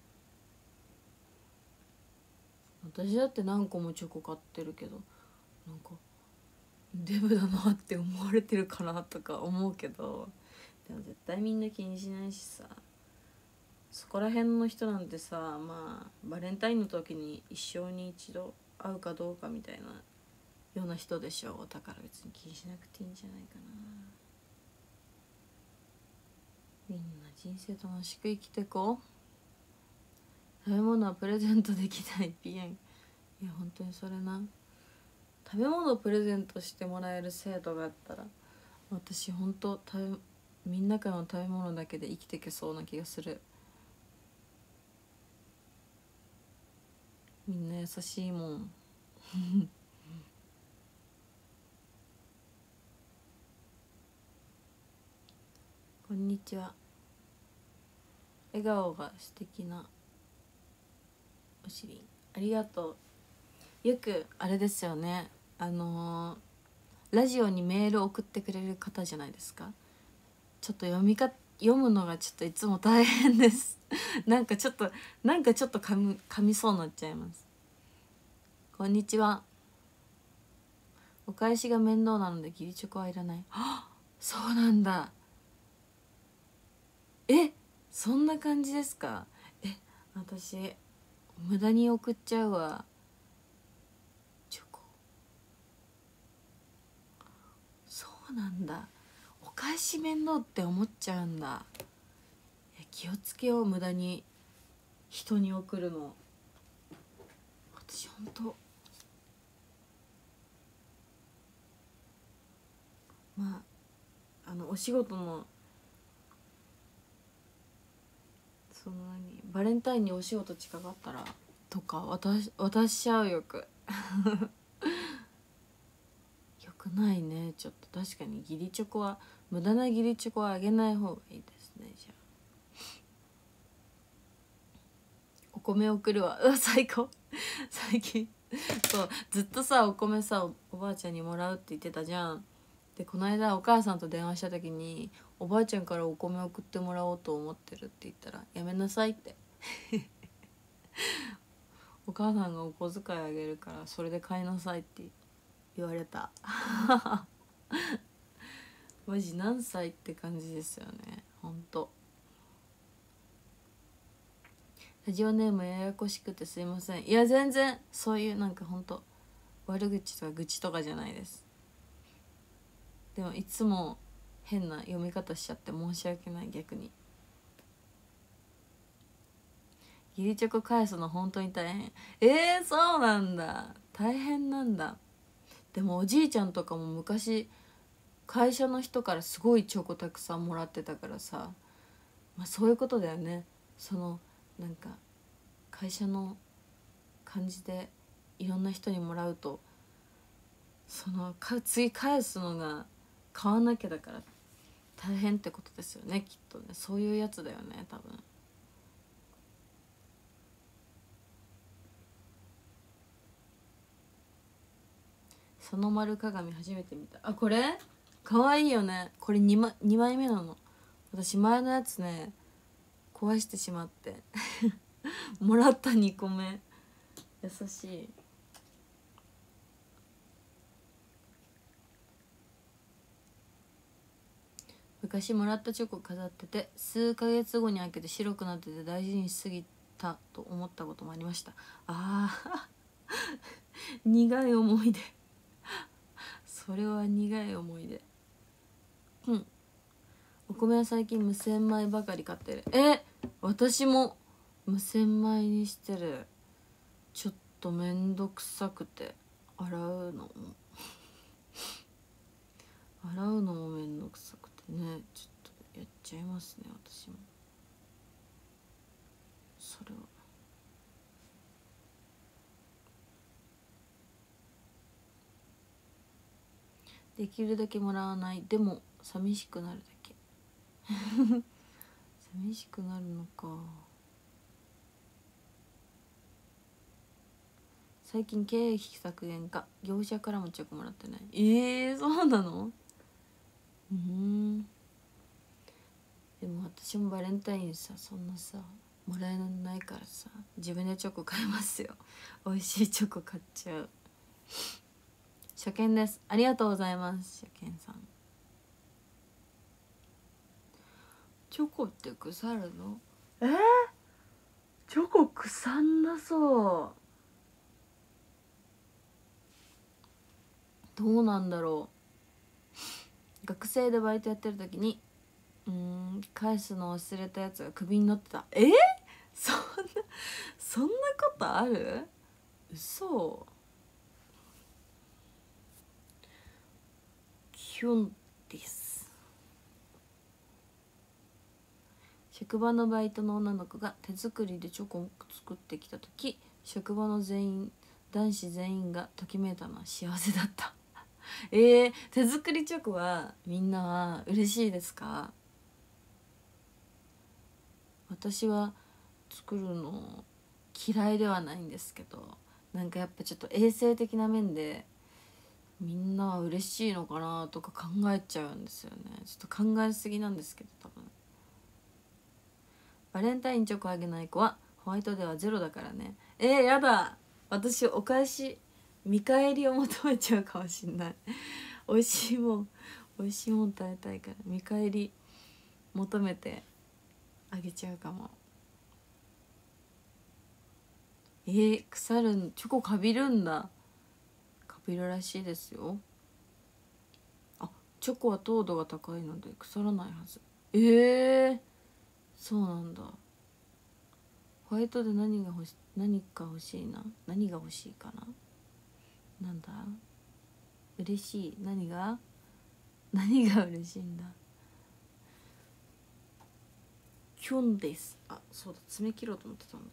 私だって何個もチョコ買ってるけど、なんかデブだなって思われてるかなとか思うけど、でも絶対みんな気にしないしさ。そこら辺の人なんてさ、まあバレンタインの時に一生に一度会うかどうかみたいなような人でしょ。だから別に気にしなくていいんじゃないかな。みんな人生楽しく生きてこう。食べ物はプレゼントできないピエン。いや本当にそれな。食べ物をプレゼントしてもらえる制度があったら、私本当食べみんなからの食べ物だけで生きていけそうな気がする。みんな優しいもんこんにちは。笑顔が素敵なおしり、ありがとう。よくあれですよね、あのー、ラジオにメール送ってくれる方じゃないですか。ちょっと読みか読むのがちょっといつも大変ですなんかちょっとなんかちょっと噛み噛みそうになっちゃいます。こんにちは。お返しが面倒なので義理チョコはいらない。あ、そうなんだ。え、そんな感じですか。え、私無駄に送っちゃうわチョコ。そうなんだ。お返し面倒って思っちゃうんだ。気をつけよう、無駄に人に送るの。私ほんとまああのお仕事のその何バレンタインにお仕事近かったらとか渡し渡しちゃう。よくよくないね。ちょっと確かに義理チョコは無駄な義理チョコはあげない方がいいですね。じゃあお米送るわ。うわ最高最近そうずっとさお米さ お, おばあちゃんにもらうって言ってたじゃん。でこの間お母さんと電話した時におばあちゃんからお米送ってもらおうと思ってるって言ったらやめなさいってお母さんがお小遣いあげるからそれで買いなさいって言われたマジ何歳って感じですよね。ほんとラジオネームややこしくてすいません。いや全然そういうなんかほんと悪口とか愚痴とかじゃないです。でもいつも変な読み方しちゃって申し訳ない。逆に義理チョコ返すの本当に大変。えー、そうなんだ。大変なんだ。でもおじいちゃんとかも昔会社の人からすごいチョコたくさんもらってたからさ、まあそういうことだよね。そのなんか会社の感じでいろんな人にもらうとそのか次返すのが買わなきゃだから大変ってことですよねきっとね。そういうやつだよね多分。その丸鏡初めて見た。あ、これかわいいよね。これ 2, 枚にまいめなの。私前のやつね壊してしまってもらったにこめ。優しい。 昔もらったチョコ飾ってて数ヶ月後に開けて白くなってて大事にしすぎたと思ったこともありました。ああ苦い思い出それは苦い思い出。うん。お米は最近無洗米ばかり買ってる。え、私も無洗米にしてる。ちょっとめんどくさくて洗うのも洗うのもめんどくさくてね、ちょっとやっちゃいますね私も。それはできるだけもらわない。でも寂しくなるだけ寂しくなるのか。最近経営費削減か業者からもチョコもらってない。えー、そうなの。うん。でも私もバレンタインさ、そんなさもらえないからさ、自分でチョコ買いますよ美味しいチョコ買っちゃう。初見です。ありがとうございます。初見さん。チョコって腐るの？えー、チョコ腐んなそう。どうなんだろう。学生でバイトやってる時にうーん返すの忘れたやつがクビになってた。えー、そんなそんなことある？嘘。キュンです。職場のバイトの女の子が手作りでチョコを作ってきた時、職場の全員男子全員がときめいたのは幸せだったえー、手作りチョコはみんなは嬉しいですか？私は作るの嫌いではないんですけど、なんかやっぱちょっと衛生的な面でみんなは嬉しいのかなとか考えちゃうんですよね。ちょっと考えすぎなんですけど、多分バレンタインチョコあげない子はホワイトデーはゼロだからね。えー、やだ。私お返し見返りを求めちゃうかもしんない美味しいもん美味しいもん食べたいから見返り求めてあげちゃうかも。えー、腐るん、チョコかびるんだ。かびるらしいですよ。あ、チョコは糖度が高いので腐らないはず。えー、そうなんだ。ホワイトで何が欲し何か欲しいな。何が欲しいかな。なんだ。嬉しい。何が何が嬉しいんだ。キュンです。あ、そうだ、爪切ろうと思ってたんだった。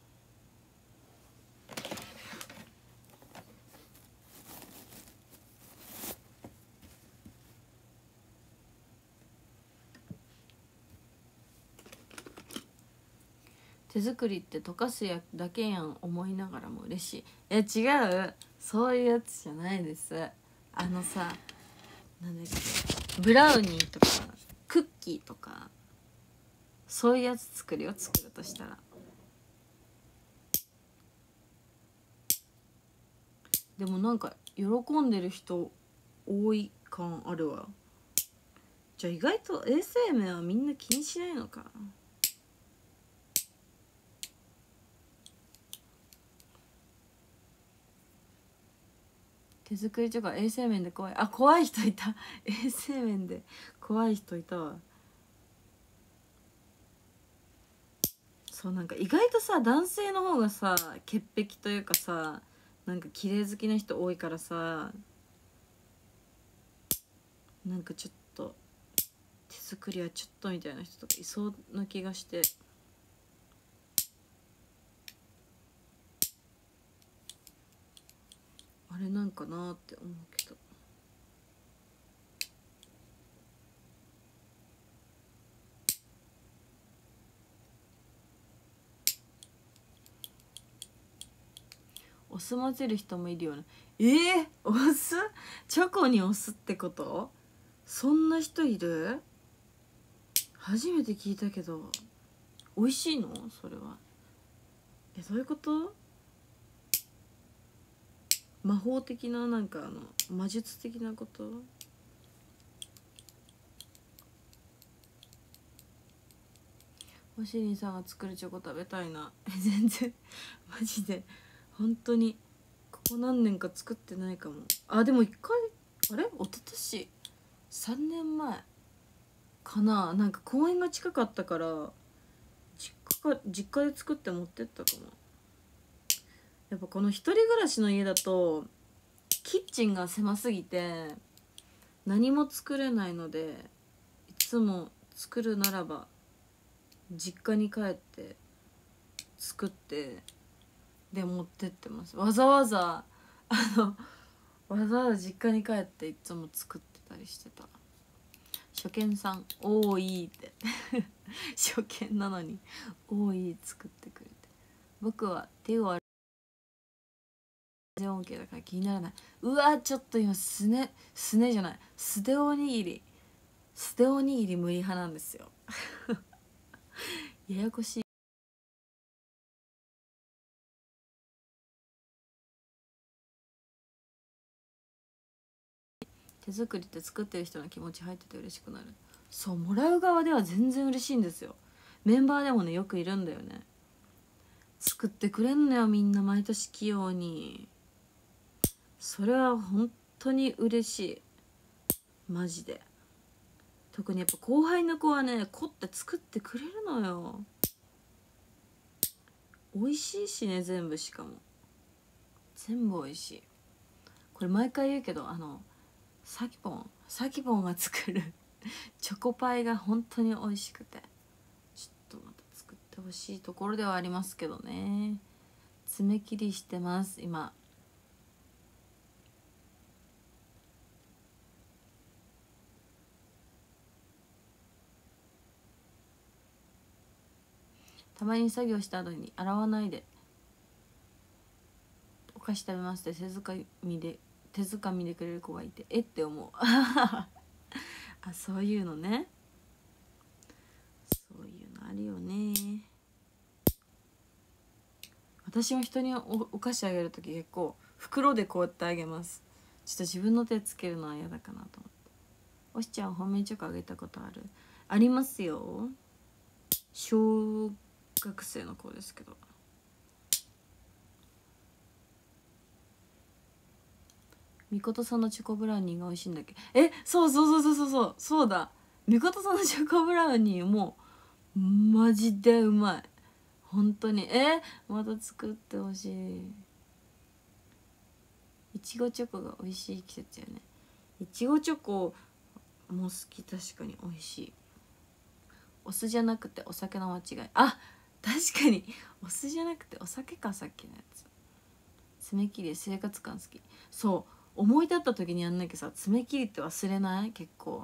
手作りって溶かすやだけやん思いながらも嬉しい。え、違う、そういうやつじゃないです。あのさ、なんだっけ、ブラウニーとかクッキーとかそういうやつ作るよ、作るとしたら。でもなんか喜んでる人多い感あるわ。じゃあ意外と衛生面はみんな気にしないのかな。手作りチョコは衛生面で怖い。あ、怖い人いた衛生面で怖い人いたわ。そう、なんか意外とさ、男性の方がさ潔癖というかさ、なんか綺麗好きな人多いからさ、なんかちょっと手作りはちょっとみたいな人とかいそうな気がして、あれなんかなって思うけど。お酢混ぜる人もいるよね。えー、お酢チョコにお酢ってこと？そんな人いる？初めて聞いたけど。美味しいのそれは。え、どういうこと？魔法的な、なんかあの魔術的なこと？ おしりんさんが作るチョコ食べたいな。全然マジで本当にここ何年か作ってないかも。あでも一回あれ一昨年さんねんまえかな、なんか公園が近かったから実家か実家で作って持ってったかも。やっぱこの一人暮らしの家だとキッチンが狭すぎて何も作れないので、いつも作るならば実家に帰って作ってで持ってってます。わざわざあのわざわざ実家に帰っていつも作ってたりしてた。初見さん多いって初見なのに多い作ってくれて、僕は手を洗う音形だから気にならない。うわちょっと今すねすねじゃない素手おにぎり素手おにぎり無理派なんですよややこしい。手作りって作ってる人の気持ち入ってて嬉しくなる。そう、もらう側では全然嬉しいんですよ。メンバーでもねよくいるんだよね。作ってくれんのよみんな毎年器用に。それは本当に嬉しいマジで。特にやっぱ後輩の子はね凝って作ってくれるのよ。美味しいしね、全部しかも全部美味しい。これ毎回言うけど、あのサキポンサキポンが作るチョコパイが本当に美味しくて、ちょっとまた作ってほしいところではありますけどね。爪切りしてます今。たまに作業した後に洗わないでお菓子食べますって手づかみで手づかみでくれる子がいて、えって思うあ、そういうのね、そういうのあるよね。私も人に お, お菓子あげる時結構袋でこうやってあげます。ちょっと自分の手つけるのは嫌だかなと思って。おしちゃん本命チョコあげたことある？ありますよ。小学生の子ですけど。みことさんのチョコブラウニーが美味しいんだっけ。え、そうそうそうそうそうそうだ。みことさんのチョコブラウニーもうマジでうまい本当に。えまた作ってほしい。いちごチョコが美味しい季節よね。いちごチョコも好き。確かに美味しい。お酢じゃなくてお酒の間違い。あ、確かにお酢じゃなくてお酒か、さっきのやつ。爪切り生活感好き。そう思い立った時にやんなきゃさ、爪切りって忘れない？結構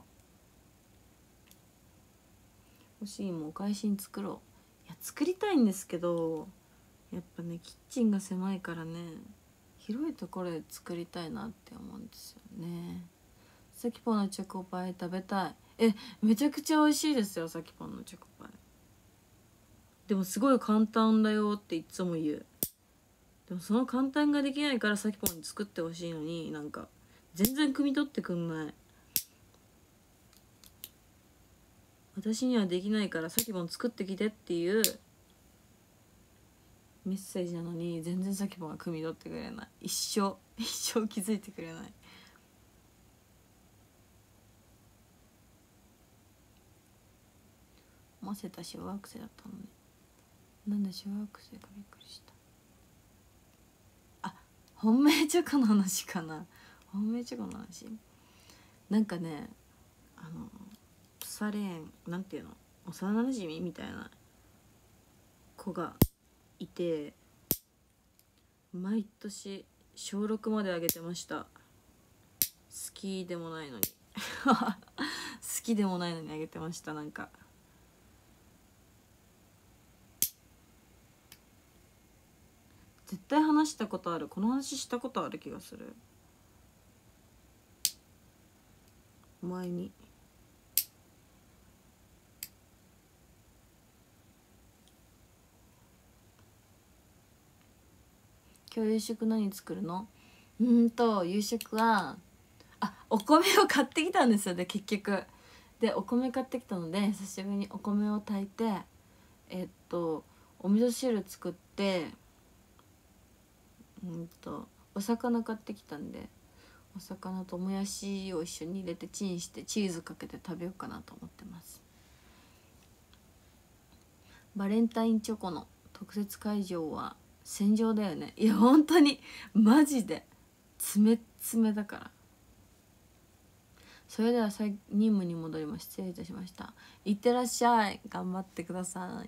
欲しいもんお返しに作ろう。いや作りたいんですけど、やっぱねキッチンが狭いからね、広いところで作りたいなって思うんですよね。さきぽんのチョコパイ食べたい。えめちゃくちゃ美味しいですよ、さきぽんのチョコパイ。でもすごい簡単だよっていつも言う。でもその簡単ができないからさきぽんに作ってほしいのに、なんか全然汲み取ってくんない。私にはできないからさきぽん作ってきてっていうメッセージなのに、全然さきぽんが汲み取ってくれない。一生一生気づいてくれない。ませた小学生だったのね。なんで小学生かびっくりした。あ、本命チョコの話かな。本命チョコの話。なんかね、あの腐れんなんていうの、幼なじみみたいな子がいて、毎年小ろくまであげてました。好きでもないのに好きでもないのにあげてました。なんか絶対話したことある。この話したことある気がする前に。今日夕食何作るの？うんと夕食はあお米を買ってきたんですよ。で結局でお米買ってきたので久しぶりにお米を炊いて、 えっとお味噌汁作って、うんとお魚買ってきたんで、お魚ともやしを一緒に入れてチンしてチーズかけて食べようかなと思ってます。バレンタインチョコの特設会場は戦場だよね。いや本当にマジで詰め詰めだから。それでは任務に戻ります。失礼いたしました。いってらっしゃい。頑張ってください。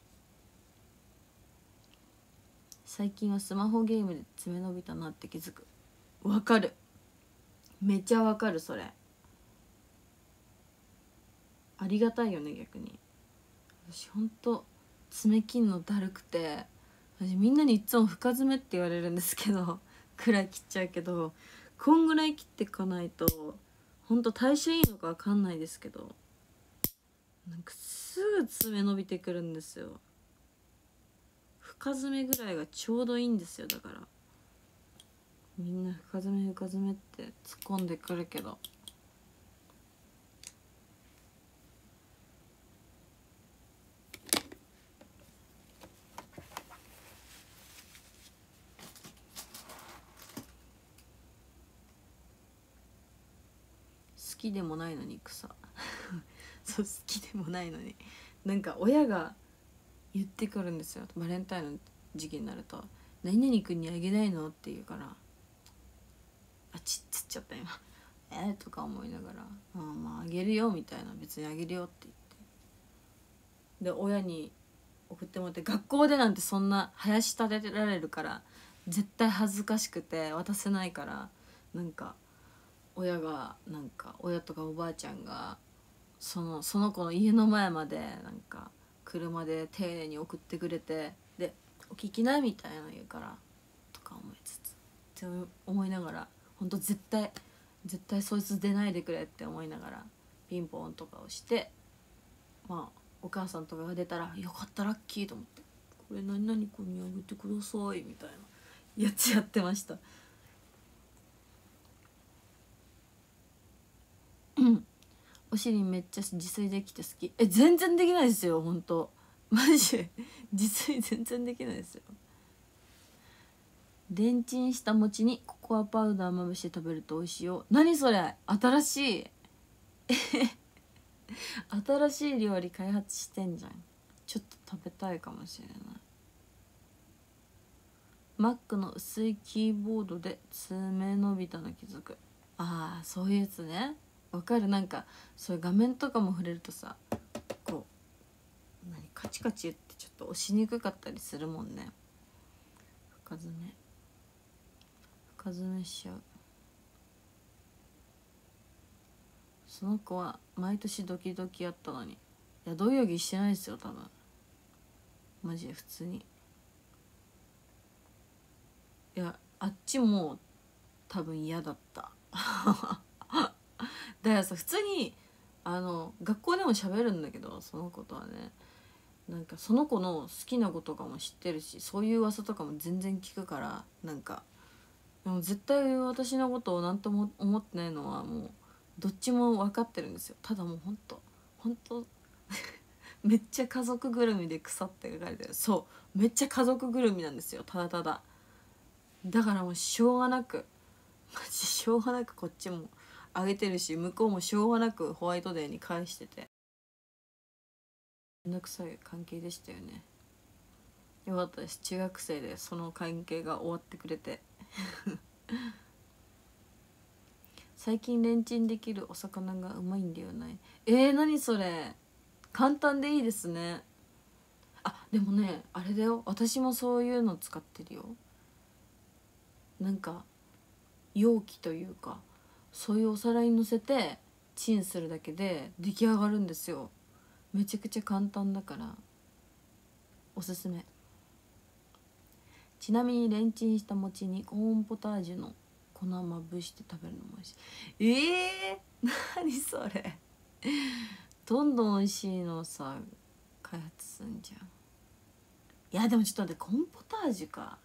最近はスマホゲームで爪伸びたなって気づく。わかる、めちゃわかる。それありがたいよね。逆に私ほんと爪切んのだるくて、私みんなにいつも深爪って言われるんですけどくらい切っちゃうけど、こんぐらい切っていかないとほんと代謝いいのかわかんないですけど、なんかすぐ爪伸びてくるんですよ。深爪ぐらいがちょうどいいんですよ。だからみんな深爪深爪って突っ込んでくるけど、好きでもないのに草そう好きでもないのになんか親が言ってくるんですよ。バレンタインの時期になると「何々君にあげないの?」って言うから、あちっつっちゃった今えー、とか思いながら「あまああげるよ」みたいな、別にあげるよって言って、で親に送ってもらって、学校でなんてそんな林立てられるから絶対恥ずかしくて渡せないから、なんか親がなんか親とかおばあちゃんがそのその子の家の前までなんか車で丁寧に送ってくれて、で「お聞きな」みたいなの言うからとか思いつつって思いながら、ほんと絶対絶対そいつ出ないでくれって思いながらピンポンとかをして、まあお母さんとかが出たらよかったラッキーと思って、これ何々君にあげてくださいみたいなやつやってました。うんお尻めっちゃ自炊できて好き。え全然できないですよほんとマジで自炊全然できないですよ。レンチンした餅にココアパウダーまぶして食べると美味しいよ。何それ新しい新しい料理開発してんじゃん。ちょっと食べたいかもしれない。Mac の薄いキーボードで爪伸びたの気づく。ああそういうやつね。わかる。なんかそういう画面とかも触れるとさ、こう何カチカチってちょっと押しにくかったりするもんね。深爪深爪しちゃう。その子は毎年ドキドキやったのに、いやどよぎしてないですよ多分マジで。普通にいやあっちも多分嫌だっただからさ普通にあの学校でも喋るんだけど、その子とはね、なんかその子の好きな子とかも知ってるし、そういう噂とかも全然聞くから、なんかでも絶対私のことを何とも思ってないのはもうどっちも分かってるんですよ。ただもうほんとほんとめっちゃ家族ぐるみで腐って書かれてる。そうめっちゃ家族ぐるみなんですよ、ただただ。だからもうしょうがなくマジしょうがなくこっちもあげてるし、向こうもしょうがなくホワイトデーに返してて、めんどくさい関係でしたよね。よかったです、中学生でその関係が終わってくれて最近レンチンできるお魚がうまいんだよね。えー、何それ簡単でいいですね。あでもねあれだよ、私もそういうの使ってるよ。なんか容器というかそういうお皿にのせてチンするだけで出来上がるんですよ。めちゃくちゃ簡単だからおすすめ。ちなみにレンチンした餅にコーンポタージュの粉まぶして食べるのも美味しい。えー、何それどんどん美味しいのをさ開発すんじゃん。いやでもちょっと待って、コーンポタージュか。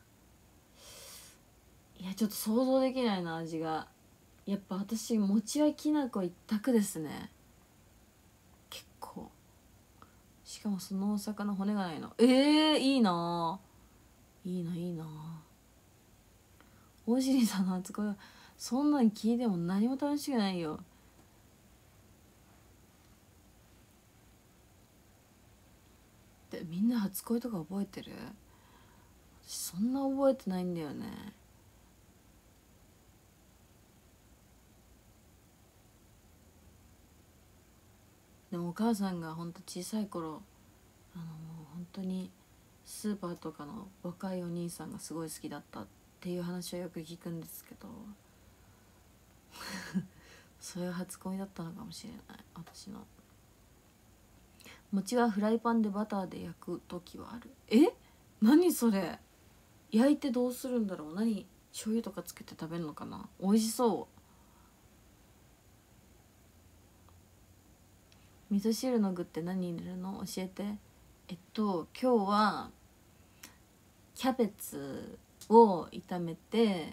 いやちょっと想像できないな味が。やっぱ私餅はきな粉一択ですね。結構しかもそのお魚骨がないの。えー、いいないいないいな。大尻さんの初恋はそんなん聞いても何も楽しくないよ。でみんな初恋とか覚えてる？私そんな覚えてないんだよね。でもお母さんがほんと小さい頃あのもう本当にスーパーとかの若いお兄さんがすごい好きだったっていう話をよく聞くんですけどそういう初恋だったのかもしれない。私の餅はフライパンでバターで焼く時はある。え、何それ。焼いてどうするんだろう。何、醤油とかつけて食べるのかな。美味しそう。味噌汁の具って何入れるの？教えて。えっと今日はキャベツを炒めて、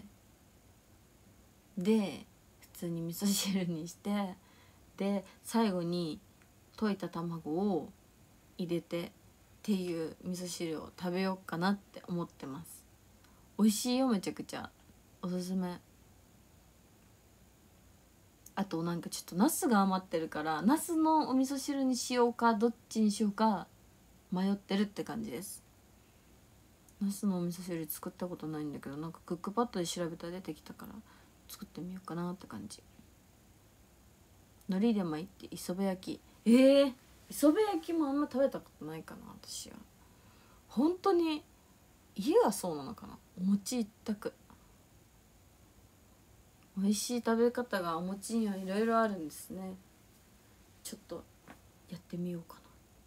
で普通に味噌汁にして、で最後に溶いた卵を入れてっていう味噌汁を食べようかなって思ってます。美味しいよ、めちゃくちゃおすすめ。あとなんかちょっとナスが余ってるから、ナスのお味噌汁にしようかどっちにしようか迷ってるって感じです。ナスのお味噌汁作ったことないんだけど、なんかクックパッドで調べたら出てきたから作ってみようかなって感じ。海苔で巻いて磯辺焼き。えー、磯辺焼きもあんま食べたことないかな私は。本当に家がそうなのかな。お餅一択。美味しい食べ方がお餅にはいろいろあるんですね。ちょっとやってみようかな。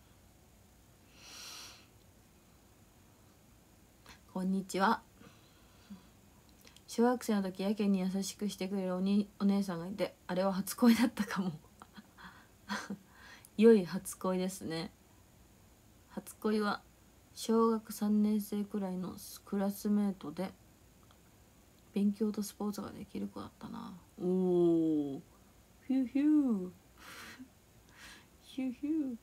こんにちは。小学生の時やけに優しくしてくれるおにお姉さんがいて、あれは初恋だったかも良い初恋ですね。初恋は小学さんねん生くらいのクラスメートで、勉強とスポーツができる子だったな。おお、ヒューヒューヒューヒュー。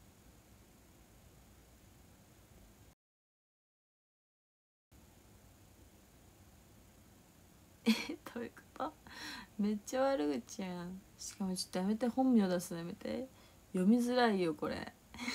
え、どういうこと？めっちゃ悪口やん。しかもちょっとやめて、本名出すのやめて。読みづらいよこれ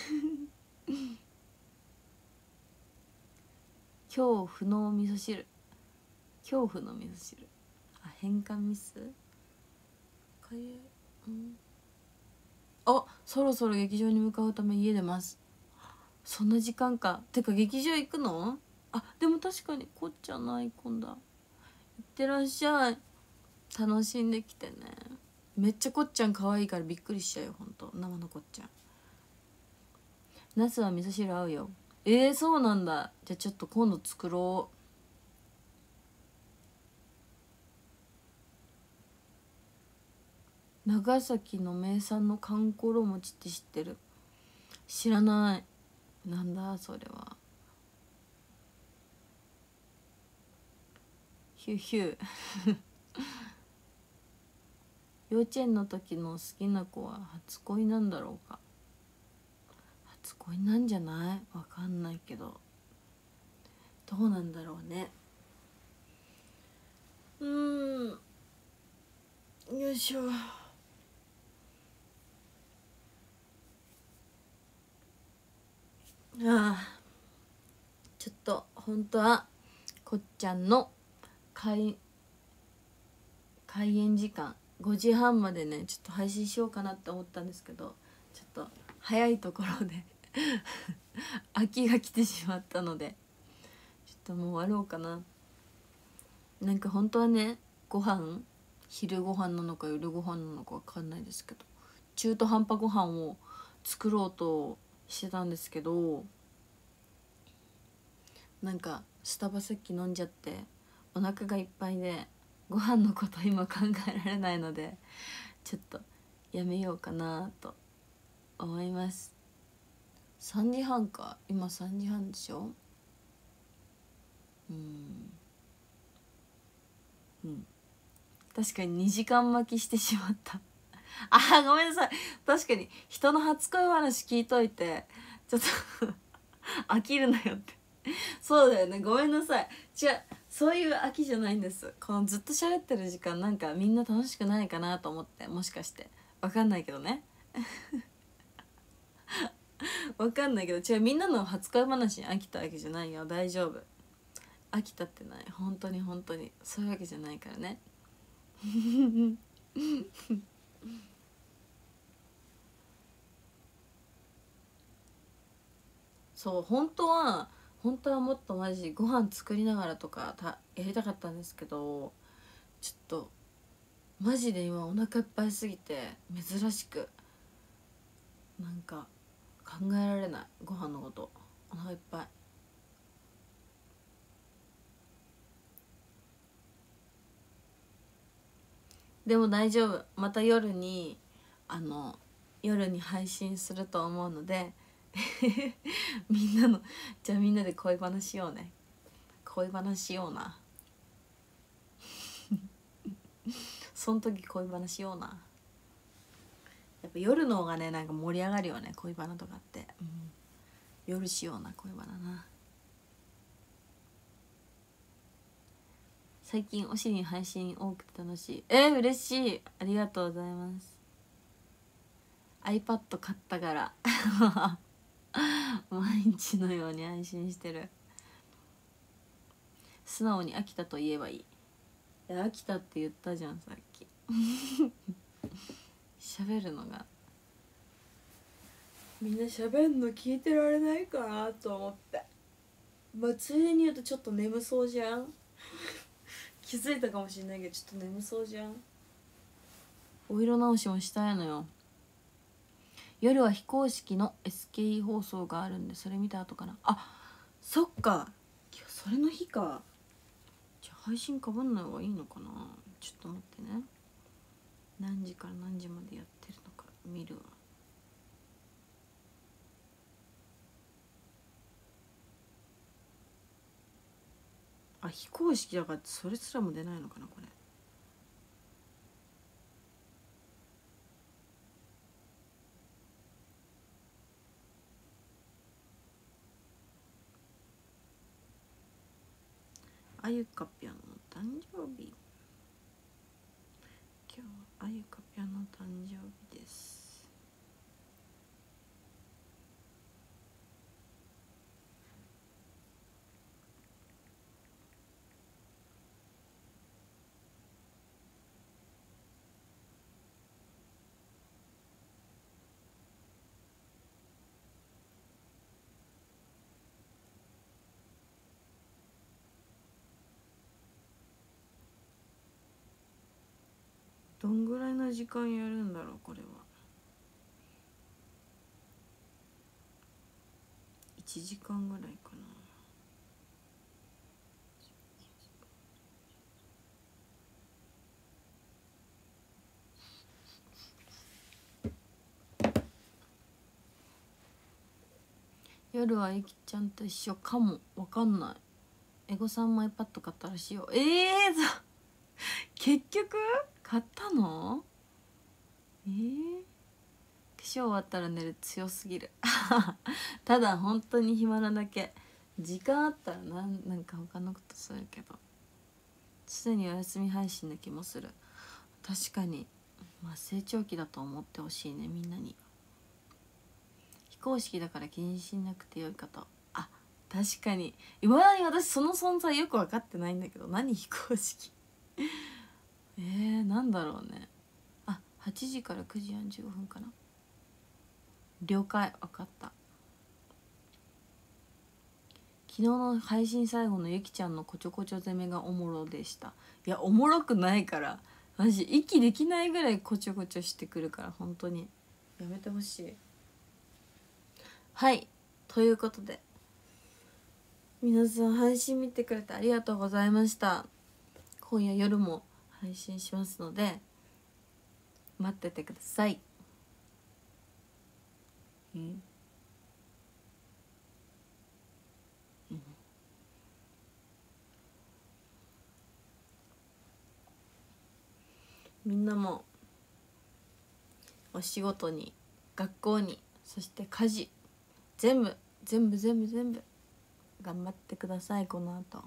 恐怖の味噌汁。恐怖の味噌汁。あ、変換ミス。かゆい、うん、あ、そろそろ劇場に向かうため家出ます。そんな時間か。てか劇場行くの？あ、でも確かにこっちゃんのアイコンだ。いってらっしゃい。楽しんできてね。めっちゃこっちゃん可愛いからびっくりしちゃうよ、ほんと。生のこっちゃん。ナスは味噌汁合うよ。えー、そうなんだ。じゃあちょっと今度作ろう。長崎の名産のかんころ餅って知ってる？知らない。なんだそれは。ヒューヒュー幼稚園の時の好きな子は初恋なんだろうか。初恋なんじゃない？わかんないけど、どうなんだろうね。うーん、よいしょ。ああ、ちょっと本当はこっちゃんの開開演時間ごじはんまでね、ちょっと配信しようかなって思ったんですけど、ちょっと早いところで飽きが来てしまったので、ちょっともう終わろうかな。なんか本当はね、ご飯昼ご飯なのか夜ご飯なのか分かんないですけど、中途半端ご飯を作ろうとしてたんですけど、なんかスタバさっき飲んじゃってお腹がいっぱいで、ご飯のこと今考えられないので、ちょっとやめようかなと思います。さんじはんか、今さんじはんでしょ。うんうん確かににじかん巻きしてしまったあーごめんなさい。確かに人の初恋話聞いといて、 ちょっと飽きるなよってそうだよね、ごめんなさい。違う、そういう飽きじゃないんです。このずっと喋ってる時間なんかみんな楽しくないかなと思って、もしかしてわかんないけどねわかんないけど、違う、みんなの初恋話に飽きたわけじゃないよ。大丈夫、飽きたってない、本当に本当にそういうわけじゃないからねそう、本当は本当はもっとマジご飯作りながらとかたやりたかったんですけど、ちょっとマジで今お腹いっぱいすぎて、珍しくなんか考えられない、ご飯のこと。お腹いっぱい。でも大丈夫、また夜にあの夜に配信すると思うのでみんなの、じゃあみんなで恋話しようね。恋話しようなそん時恋話しような。やっぱ夜の方がね、なんか盛り上がるよね、恋バナとかって、うん、夜しような、恋バナな。最近おしりん配信多くて楽しい。えー、嬉しい、ありがとうございます。 iPad 買ったから毎日のように配信してる。素直に飽きたと言えばいい。いや、飽きたって言ったじゃんさっき喋るのが、みんな喋んの聞いてられないかなと思って。まあついでに言うとちょっと眠そうじゃん気づいたかもしれないけど、ちょっと眠そうじゃん。お色直しもしたいのよ。夜は非公式の エスケーイー 放送があるんで、それ見た後かな。あ、そっか、今日それの日か。じゃあ配信かぶんない方がいいのかな。ちょっと待ってね、何時から何時までやってるのか見るわ。あ、非公式だからそれすらも出ないのかな、これ。あゆかぴゃんの誕生日、今日はあゆかぴゃんの誕生日です。どんぐらいの時間やるんだろう、これは。いちじかんぐらいかな。夜はゆきちゃんと一緒かも。わかんない。エゴさんも iPad 買ったらしいよ。ええー、結局買ったの？えー、化粧終わったら寝る、強すぎるただ本当に暇なだけ。時間あったらなんなんか他のことするけど、常にお休み配信な気もする。確かに、まあ成長期だと思ってほしいね、みんなに。非公式だから気にしなくてよいかと。あ、確かにいまだに私その存在よく分かってないんだけど、何非公式えー、なんだろうね。あ、はちじからくじよんじゅうごふんかな。了解、分かった。昨日の配信最後のゆきちゃんのこちょこちょ攻めがおもろでした。いや、おもろくないから、マジ息できないぐらいこちょこちょしてくるから、本当にやめてほしい。はい、ということで皆さん配信見てくれてありがとうございました。今夜夜も配信しますので待っててください。うん、うん、みんなもお仕事に、学校に、そして家事、 全部全部全部全部頑張ってください。この後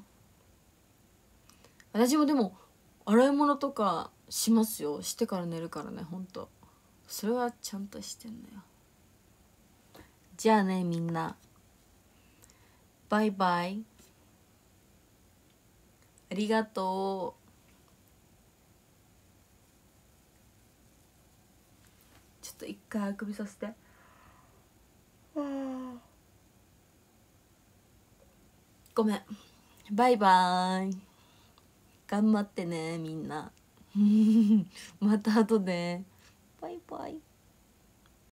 私もでも洗い物とかしますよ。してから寝るからね。ほんとそれはちゃんとしてんのよ。じゃあねみんな、バイバイ、ありがとう。ちょっと一回あくびさせて。ごめん。バイバイ、頑張ってねみんなまた後でバイバイ。